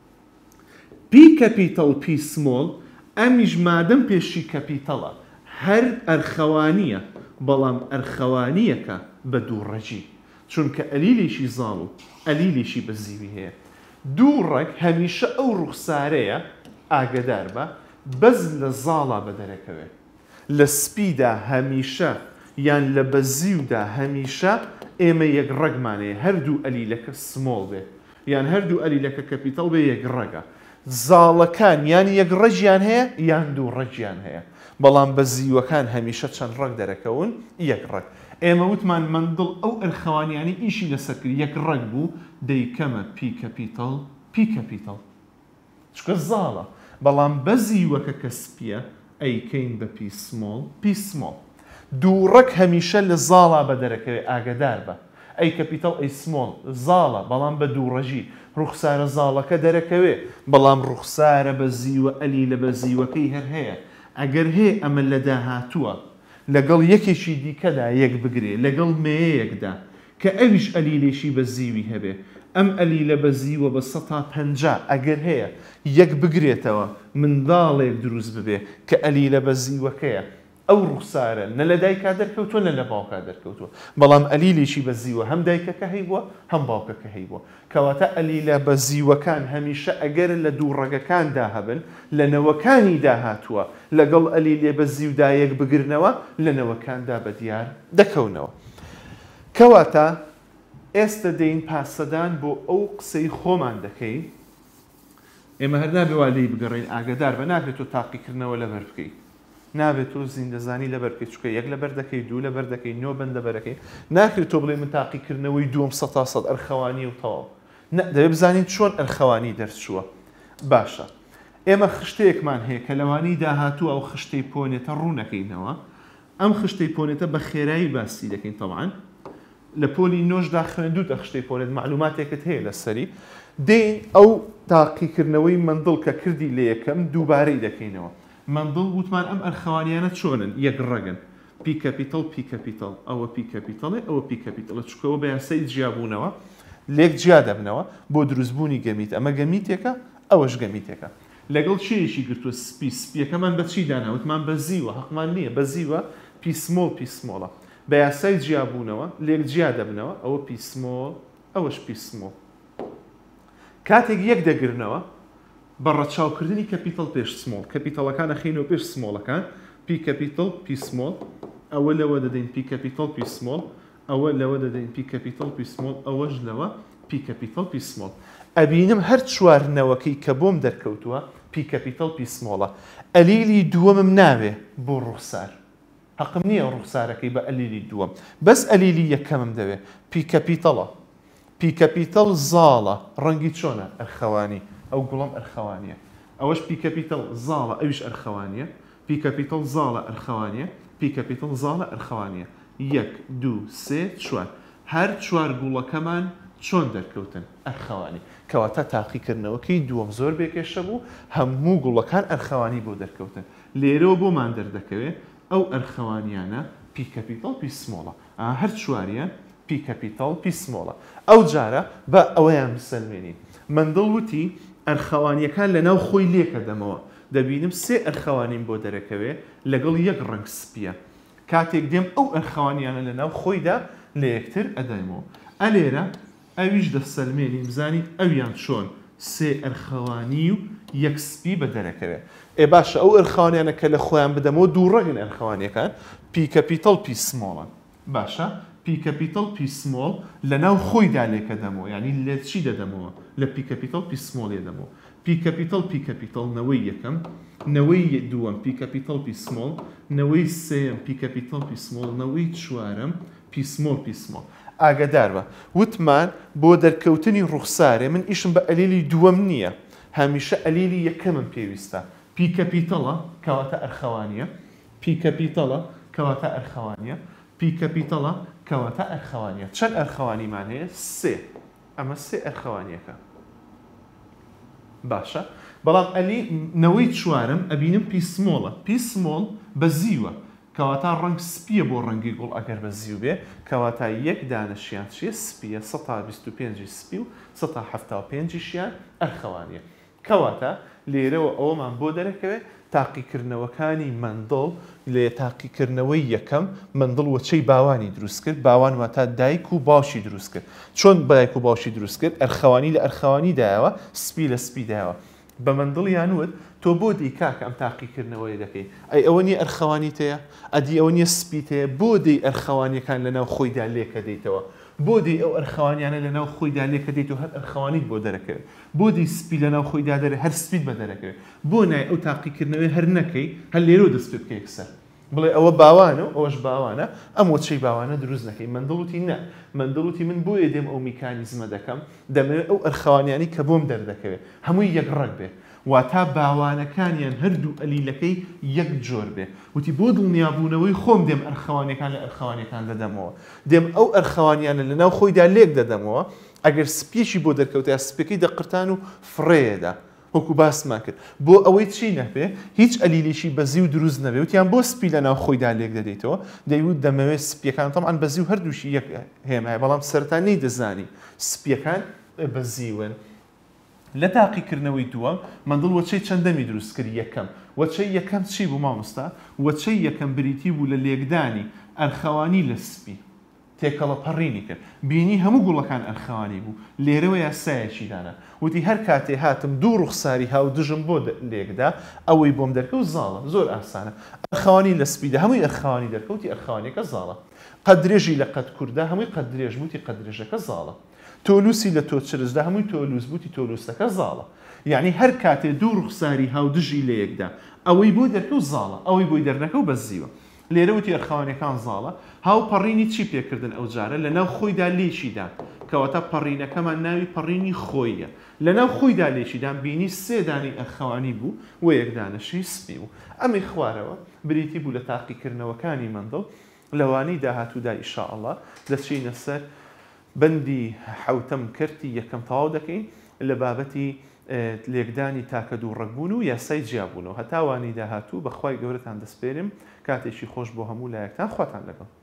پی کەپیتەڵ پی سمۆڵ ئەمیش مادەم پێشی کەپیتەڵە هەر ئەرخەوانیە بەڵام ئەرخەوانیەکە بە دوو ڕەجی چونکە ئەلیلێکی زاڵ و ئەلیلێکی بەزیوی هەیە دوو ڕەک هەمیشە ئەو ڕوخسارەیە ئاگدار بە بەز لە زاڵا بە دەرەکەوێت لە سپیدا هەمیشە یان لە بەزیودا هەمیشە ئێمە یەک ڕەگمانەیە هەردوو ئەلیلەکە سمۆڵ بێ یان هەردوو ئەلیلەکە کەپیتەڵ بێ یەک ڕەگە زاڵەکان یان یەک ڕەجیان هەیە یان دوو ڕەجیان هەیە بەڵام بە زیوەکان هەمیشە چەند ڕەگ دەرەکەون یەک ڕەگ ئێمە وتمان مندڵ ئەو ئەرخەوانیانی ئیشی لەسەرکرد یەک ڕەگ بوو دەیکەمە پی کەپیتەڵ پی کەپیتەڵ چکە زاڵە بەڵام بە زیوەکە کە سپیە ئەیکەین بە پی سمۆڵ پی سمۆڵ دوو ڕەگ هەمیشە لە زاڵا بە دەرەکەوێ ئاگدار بە ئەی کەپیتەڵ ئەی سمۆڵ زاڵە بەڵام بە دوو ڕەژی ڕوخسارە زاڵەکە دەرەکەوێ بەڵام ڕوخسارە بە زیوە ئەلی لە بە زیوەکەی هەر هەیە ئەگەر هەیە ئەمە لە داهاتووە لەگەڵ یەکێکی دیکەدا یەک بگرێ لەگەڵ مەیەیەکدا کە ئەویش ئەلیلێشی بە زیوی هەبێ ئەم ئەلیلە بە زیوە بە سەد تا پەنجا ئەگەر هەیە یەک بگرێتەوە منداڵێک دروست ببێ کە ئەلیلە بە زیوەکەیە ئەو ڕوخسارە نە لە دایکا دەرکەوتووە نە لە باوکا دەرکەوتووە بەڵام ئەلیلێکی بە زیوە هەم دایکەکە هەیبووە هەم باوکەکە هەیبووە کەواتە ئەلیلە بە زیوەکان هەمیشە ئەگەر لە دوو ڕەگەکاندا هەبن لە نەوەکانی داهاتووە لەگەڵ ئەلیلێ بە زیودا یەک بگرنەوە لە نەوەکاندا بە دیار دەکەونەوە کەواتە ئێستا دەین پاسەدان بۆ ئەو قسەی خۆمان دەکەین ئێمە هەر نابێ وا لێی بگەڕین ئاگدار بە نابێت تۆ تاقیکردنەوە لەبەر بکەیت نابێت تۆ زیندەزانی لەبەر بکەیت چکە یەک لەبەر دەکەی دوو لەبەر دەکەی نۆ بەندە بەرەکەی ناکرێت تۆ بڵێ من تاقیکردنەوەی دووەم سەد تا سەد ئەرخەوانی و تەواو دەبێت بزانین چۆن ئەرخەوانی دەرچووە باشە ئێمە خشتەیەکمان هەیە کە لەوانەی داهاتوو ئەو خشتەی پۆنێتە ڕوونەکەینەوە ئەم خشتەی پۆنێتە بە خێرایی باسی دەکەین تەواان لە پۆلی نۆژدا خوێندووتە خشتەی پۆنێت معلوماتێکت هەیە لەسەری دێین ئەو تاقیکردنەوەی مندڵ کە کردی لە یەکەم دووبارەی دەکەینەوە مندڵ وتمان ئەم ئەرخەوانیانە چۆنن یەک ڕەگن پی کەپیتەڵ پی کەپیتەڵ ئەوە پی کەپیتەڵێ ئەوە پی کەپیتەڵە چکەوە بە یاسای جیابوونەوە لێک جیا دەبنەوە بۆ دروستبوونی گەمیت ئەمە گەمیتێکە ئەوەش گەمیتێکە لەگەڵ چێشی گرتووە سپی سپیەکەمان بە چی داناوتمان بە زیوە حەقمان نییە بە زیوە پیسمۆڵ پیسمۆڵە بە یاسای جیابوونەوە لێک جیا دەبنەوە ئەوە پیسمۆڵ ئەوەش پیسمۆڵ کاتێک یەک دەگرنەوە بە ڕەچاوکردنی کەپیتەڵ پێش سمۆڵ کەپیتەڵەکانە خینەوە پێش سمۆڵەکان پی کەپیتەڵ پی سمۆڵ ئەوە لەوە دەدەین پی کەپیتەڵ پی سمۆڵ ئەوە لەوە دەدەین پی کەپیتەڵ پی سمۆڵ ئەوەش لەوە پی کەپیتەڵ پی سمۆڵ ئەبینم هەر چوارنەوەکەی کە بۆم دەرکەوتووە پی کەپیتەڵ پی سمۆڵە ئەلیلی دووەمم ناوێ بۆ ڕوخسار حەقم نییە ڕوخسارەکەی بە ئەلیلی دووەم بەس ئەلیلی یەکەمم دەوێ پی کەپیتەڵە پی کەپیتەڵ زاڵە ڕەنگی چۆنە ئەرخەوانی ئەو گوڵم ئەرخەوانیە ئەوەش پی کەپیتەڵ زاڵە ئەویش ئەرخەوانیە پی کەپیتەڵ زاڵە ئەرخەوانیە پی کەپیتەڵ زاڵە ئەرخەوانیە یەک دوو سێ چوار هەر چوار گوڵەکەمان چۆن دەرکەوتن ئەرخەوانی کەواتە تاقیکردنەوەکەی دووەم زۆر بێکێشە بوو هەموو گوڵەکان ئەرخەوانی بۆ دەرکەوتن لێرەوە بۆمان دەردەکەوێت ئەو ئەرخەوانیانە پی کەپیتەڵ پی سمۆڵە هەر چواریان پی کەپیتەڵ پی سمۆڵە ئەو جارە بە ئەوەیان بسەلمێنین مندڵ وتی ئەرخەوانیەکان لەناو خۆی لێکە دەمەوە دەبینم سێ ئەرخەوانیم بۆ دەرەکەوێ لەگەڵ یەک ڕنگ سپیە کاتێک دێم ئەو ئەرخەوانیانە لەناو خۆیدا لە یەکتر ئەدەمەوە ئەلێرە ئەویش دەسەلمێنی بزانین ئەویان چۆن سێ ئەرخەوانی و یەک سپی بە دەرەکەوێ ئێ باشە ئەو ئەرخەوانیانە کە لە خۆیان بدەمەوە دوو ڕەگن ئەرخەوانیەکان پی کەپیتەڵ پی سمۆڵن باشە پی کەپیتەڵ پی سمۆڵ لەناو خۆیدا لێکە دەمەوە یعنی لێ چی دەدەمەوە لە پی کەپیتەڵ پی سمۆڵێ دەمەوە پی کەپیتەڵ پی کەپیتەڵ نەوەی یەکەم نەوەی دووەم پی کەپیتەڵ پی سمۆڵ نەوەی سێم پی کەپیتەڵ پی سمۆڵ نەوەی چوارەم پی سمۆڵ پی سمۆڵ ئاگدار بە وتمان بۆ دەرکەوتنی ڕوخسارێ من ئیشم بە ئەلیلی دووەم نییە هەمیشە ئەلیلی یەکەمم پێویستە پی کەپیتەڵە کەواتە ئەرخەوانیە پی کەپیتەڵە کەواتە ئەرخەوانیە پی کەپیتەڵە کەواتە ئەرخەوانیە چەند ئەرخەوانیمان هەیە سێ ئەمە سێ ئەرخەوانیەکە باشە بەڵام ئەلی نەوەی چوارم ئەبینم پی سمۆڵە پی سمۆڵ بە زیوە کەواتە ڕنگ سپیە بۆ ڕەنگی گوڵ ئەگەر بە زیو بێ کەواتە یەک دانەشیان چیە سپیە سەد تا بیست و پێنج سپی و سەد تا هەفتا و پێنجیشیان ئەرخەوانیە کەواتە لێرەوە ئەوەمان بۆ دەرەکەوێت تاقیکردنەوەکانی مندڵ لێ تاقیکردنەوەی یەکەم مندڵ وەچەی باوانی دروست کرد باوان واتە دایک و باشی دروست کرد چۆن دایک و باشی دروست کرد ئەرخەوانی لە ئەرخەوانی دایەوە سپی لە سپی دایەوە بە مندڵ یانوت تۆ بۆ دەی کاکە ئەم تاقیکردنەوەی دەکەی ئەی ئەوە نیە ئەرخەوانی تەیە ئەدی ئەوە نیە سپی تەیە بۆ دەی ئەرخەوانیەکان لەناو خۆیدا لێکە دەیتەوە بۆ دێ ئەو ئەرخەوانیانە لەناو خۆیدا لێکە دێت و هەر ئەرخەوانیت بۆ دەرەکەوێت بۆ دەی سپی لەناو خۆیدا دەرێ هەر سپیت بە دەرەکەوێت بۆ نای ئەو تاقیکردنەوەی هەر نەکەی هەر لێرە دەست پێ بکەی یەکسەر بڵێ ئەوە باوانە و ئەوەش باوانە ئەم وەچەی باوانە دروست نەکەی مندڵوتی نە مندڵوتی من بۆیە دێم ئەو میکانیزمە دەکەم دەمەوێت ئەو ئەرخەوانیانی کە بۆم دەردەکەوێت هەمووی یەک ڕەگ بێ واتا باوانەکانیان هەردوو ئەلیلەکەی یەک جۆر بێ وتی بۆ دڵنیابوونەوەی خۆم دێم ئەرخەوانەکان لە ئەرخەوانەکان دەدەمەوە دێم ئەو ئەرخەوانیانە لەناو خۆیدا لێک دەدەمەوە ئەگەر سپێکی بۆ دەرکەوتە سپەکەی دەقرتان و فڕێدا وەکو باسمان کرد بۆ ئەوەی چی نەبێ هیچ ئەلیلێکی بەزی و دروست نەبێ وتیان بۆ سپی لەناو خۆیدا لێک دەدەیتەوە دەیوت دەمەوێت سپیەکان تەمان بەزی و هەردووشی یەک هێمایە بەڵام سەرەتانی دەزانی سپیەکان بەزیون لە تاقیکردنەوەی دووەم مندڵ وەچەی چەندەمی دروست کرد یەکەم وەچەی یەکەم چی بوو مامۆستا وەچەی یەکەم بریتی بوو لە لێکدانی ئەرخەوانی لە سپی تێکەڵە پەڕینی کرد بینی هەموو گوڵەکان ئەرخەوانی بوو لێرەوە یاسایەکی دانا وتی هەر کاتێ هاتم دوو ڕوخساری هاو دژم بۆ لێکدا ئەوەی بۆم دەرکەوت زاڵە زۆر ئاسانە ئەرخەوانی لە سپیدا هەمووی ئەرخەوانی دەرکەوتی ئەرخەوانێکە زاڵە قەت درێژی لە قەت کووردا هەمووی قەت درێژ بووتی قەت درێژەکە زاڵە تۆلوسی لە تۆ چرزدا هەمووی تۆلوس بووتی تۆلوسەکە زاڵە یعنی هەر کاتێ دوو ڕوخساری هاو دژی لە یەکدا ئەوەی بۆی دەرکەوت زاڵە ئەوەی بۆی دەرنەکەوت بەزیوە لێرە وتی ئەرخەوانەکان زاڵە هاو پەڕینی چی پێکردن ئەو جارە لەناو خۆیدا لێشیدا کەواتە پەڕینەکەمان ناوی پەڕینی خۆیە لەناو خۆیدا لێشیدان بینی سێدانی ئەرخەوانی بوو و یەکدانەشی سپی بوو ئەمەی خوارەوە بریتی بوو لە تاقیکردنەوەکانی مندڵ لەوانەی داهاتوودا ئیشاءالله دەچینە سەر بەندی حوتەم کردی یەکەم تەواو دەکەین لە بابەتی لێکدانی تاکە دوو ڕەگبوون و یاسای جیابوونەوە هەتاوانی داهاتوو بەخوای گەورەتان دەسپێرم کاتێکی خۆش بۆ هەموو لایەکتان خواتان لەگەڵ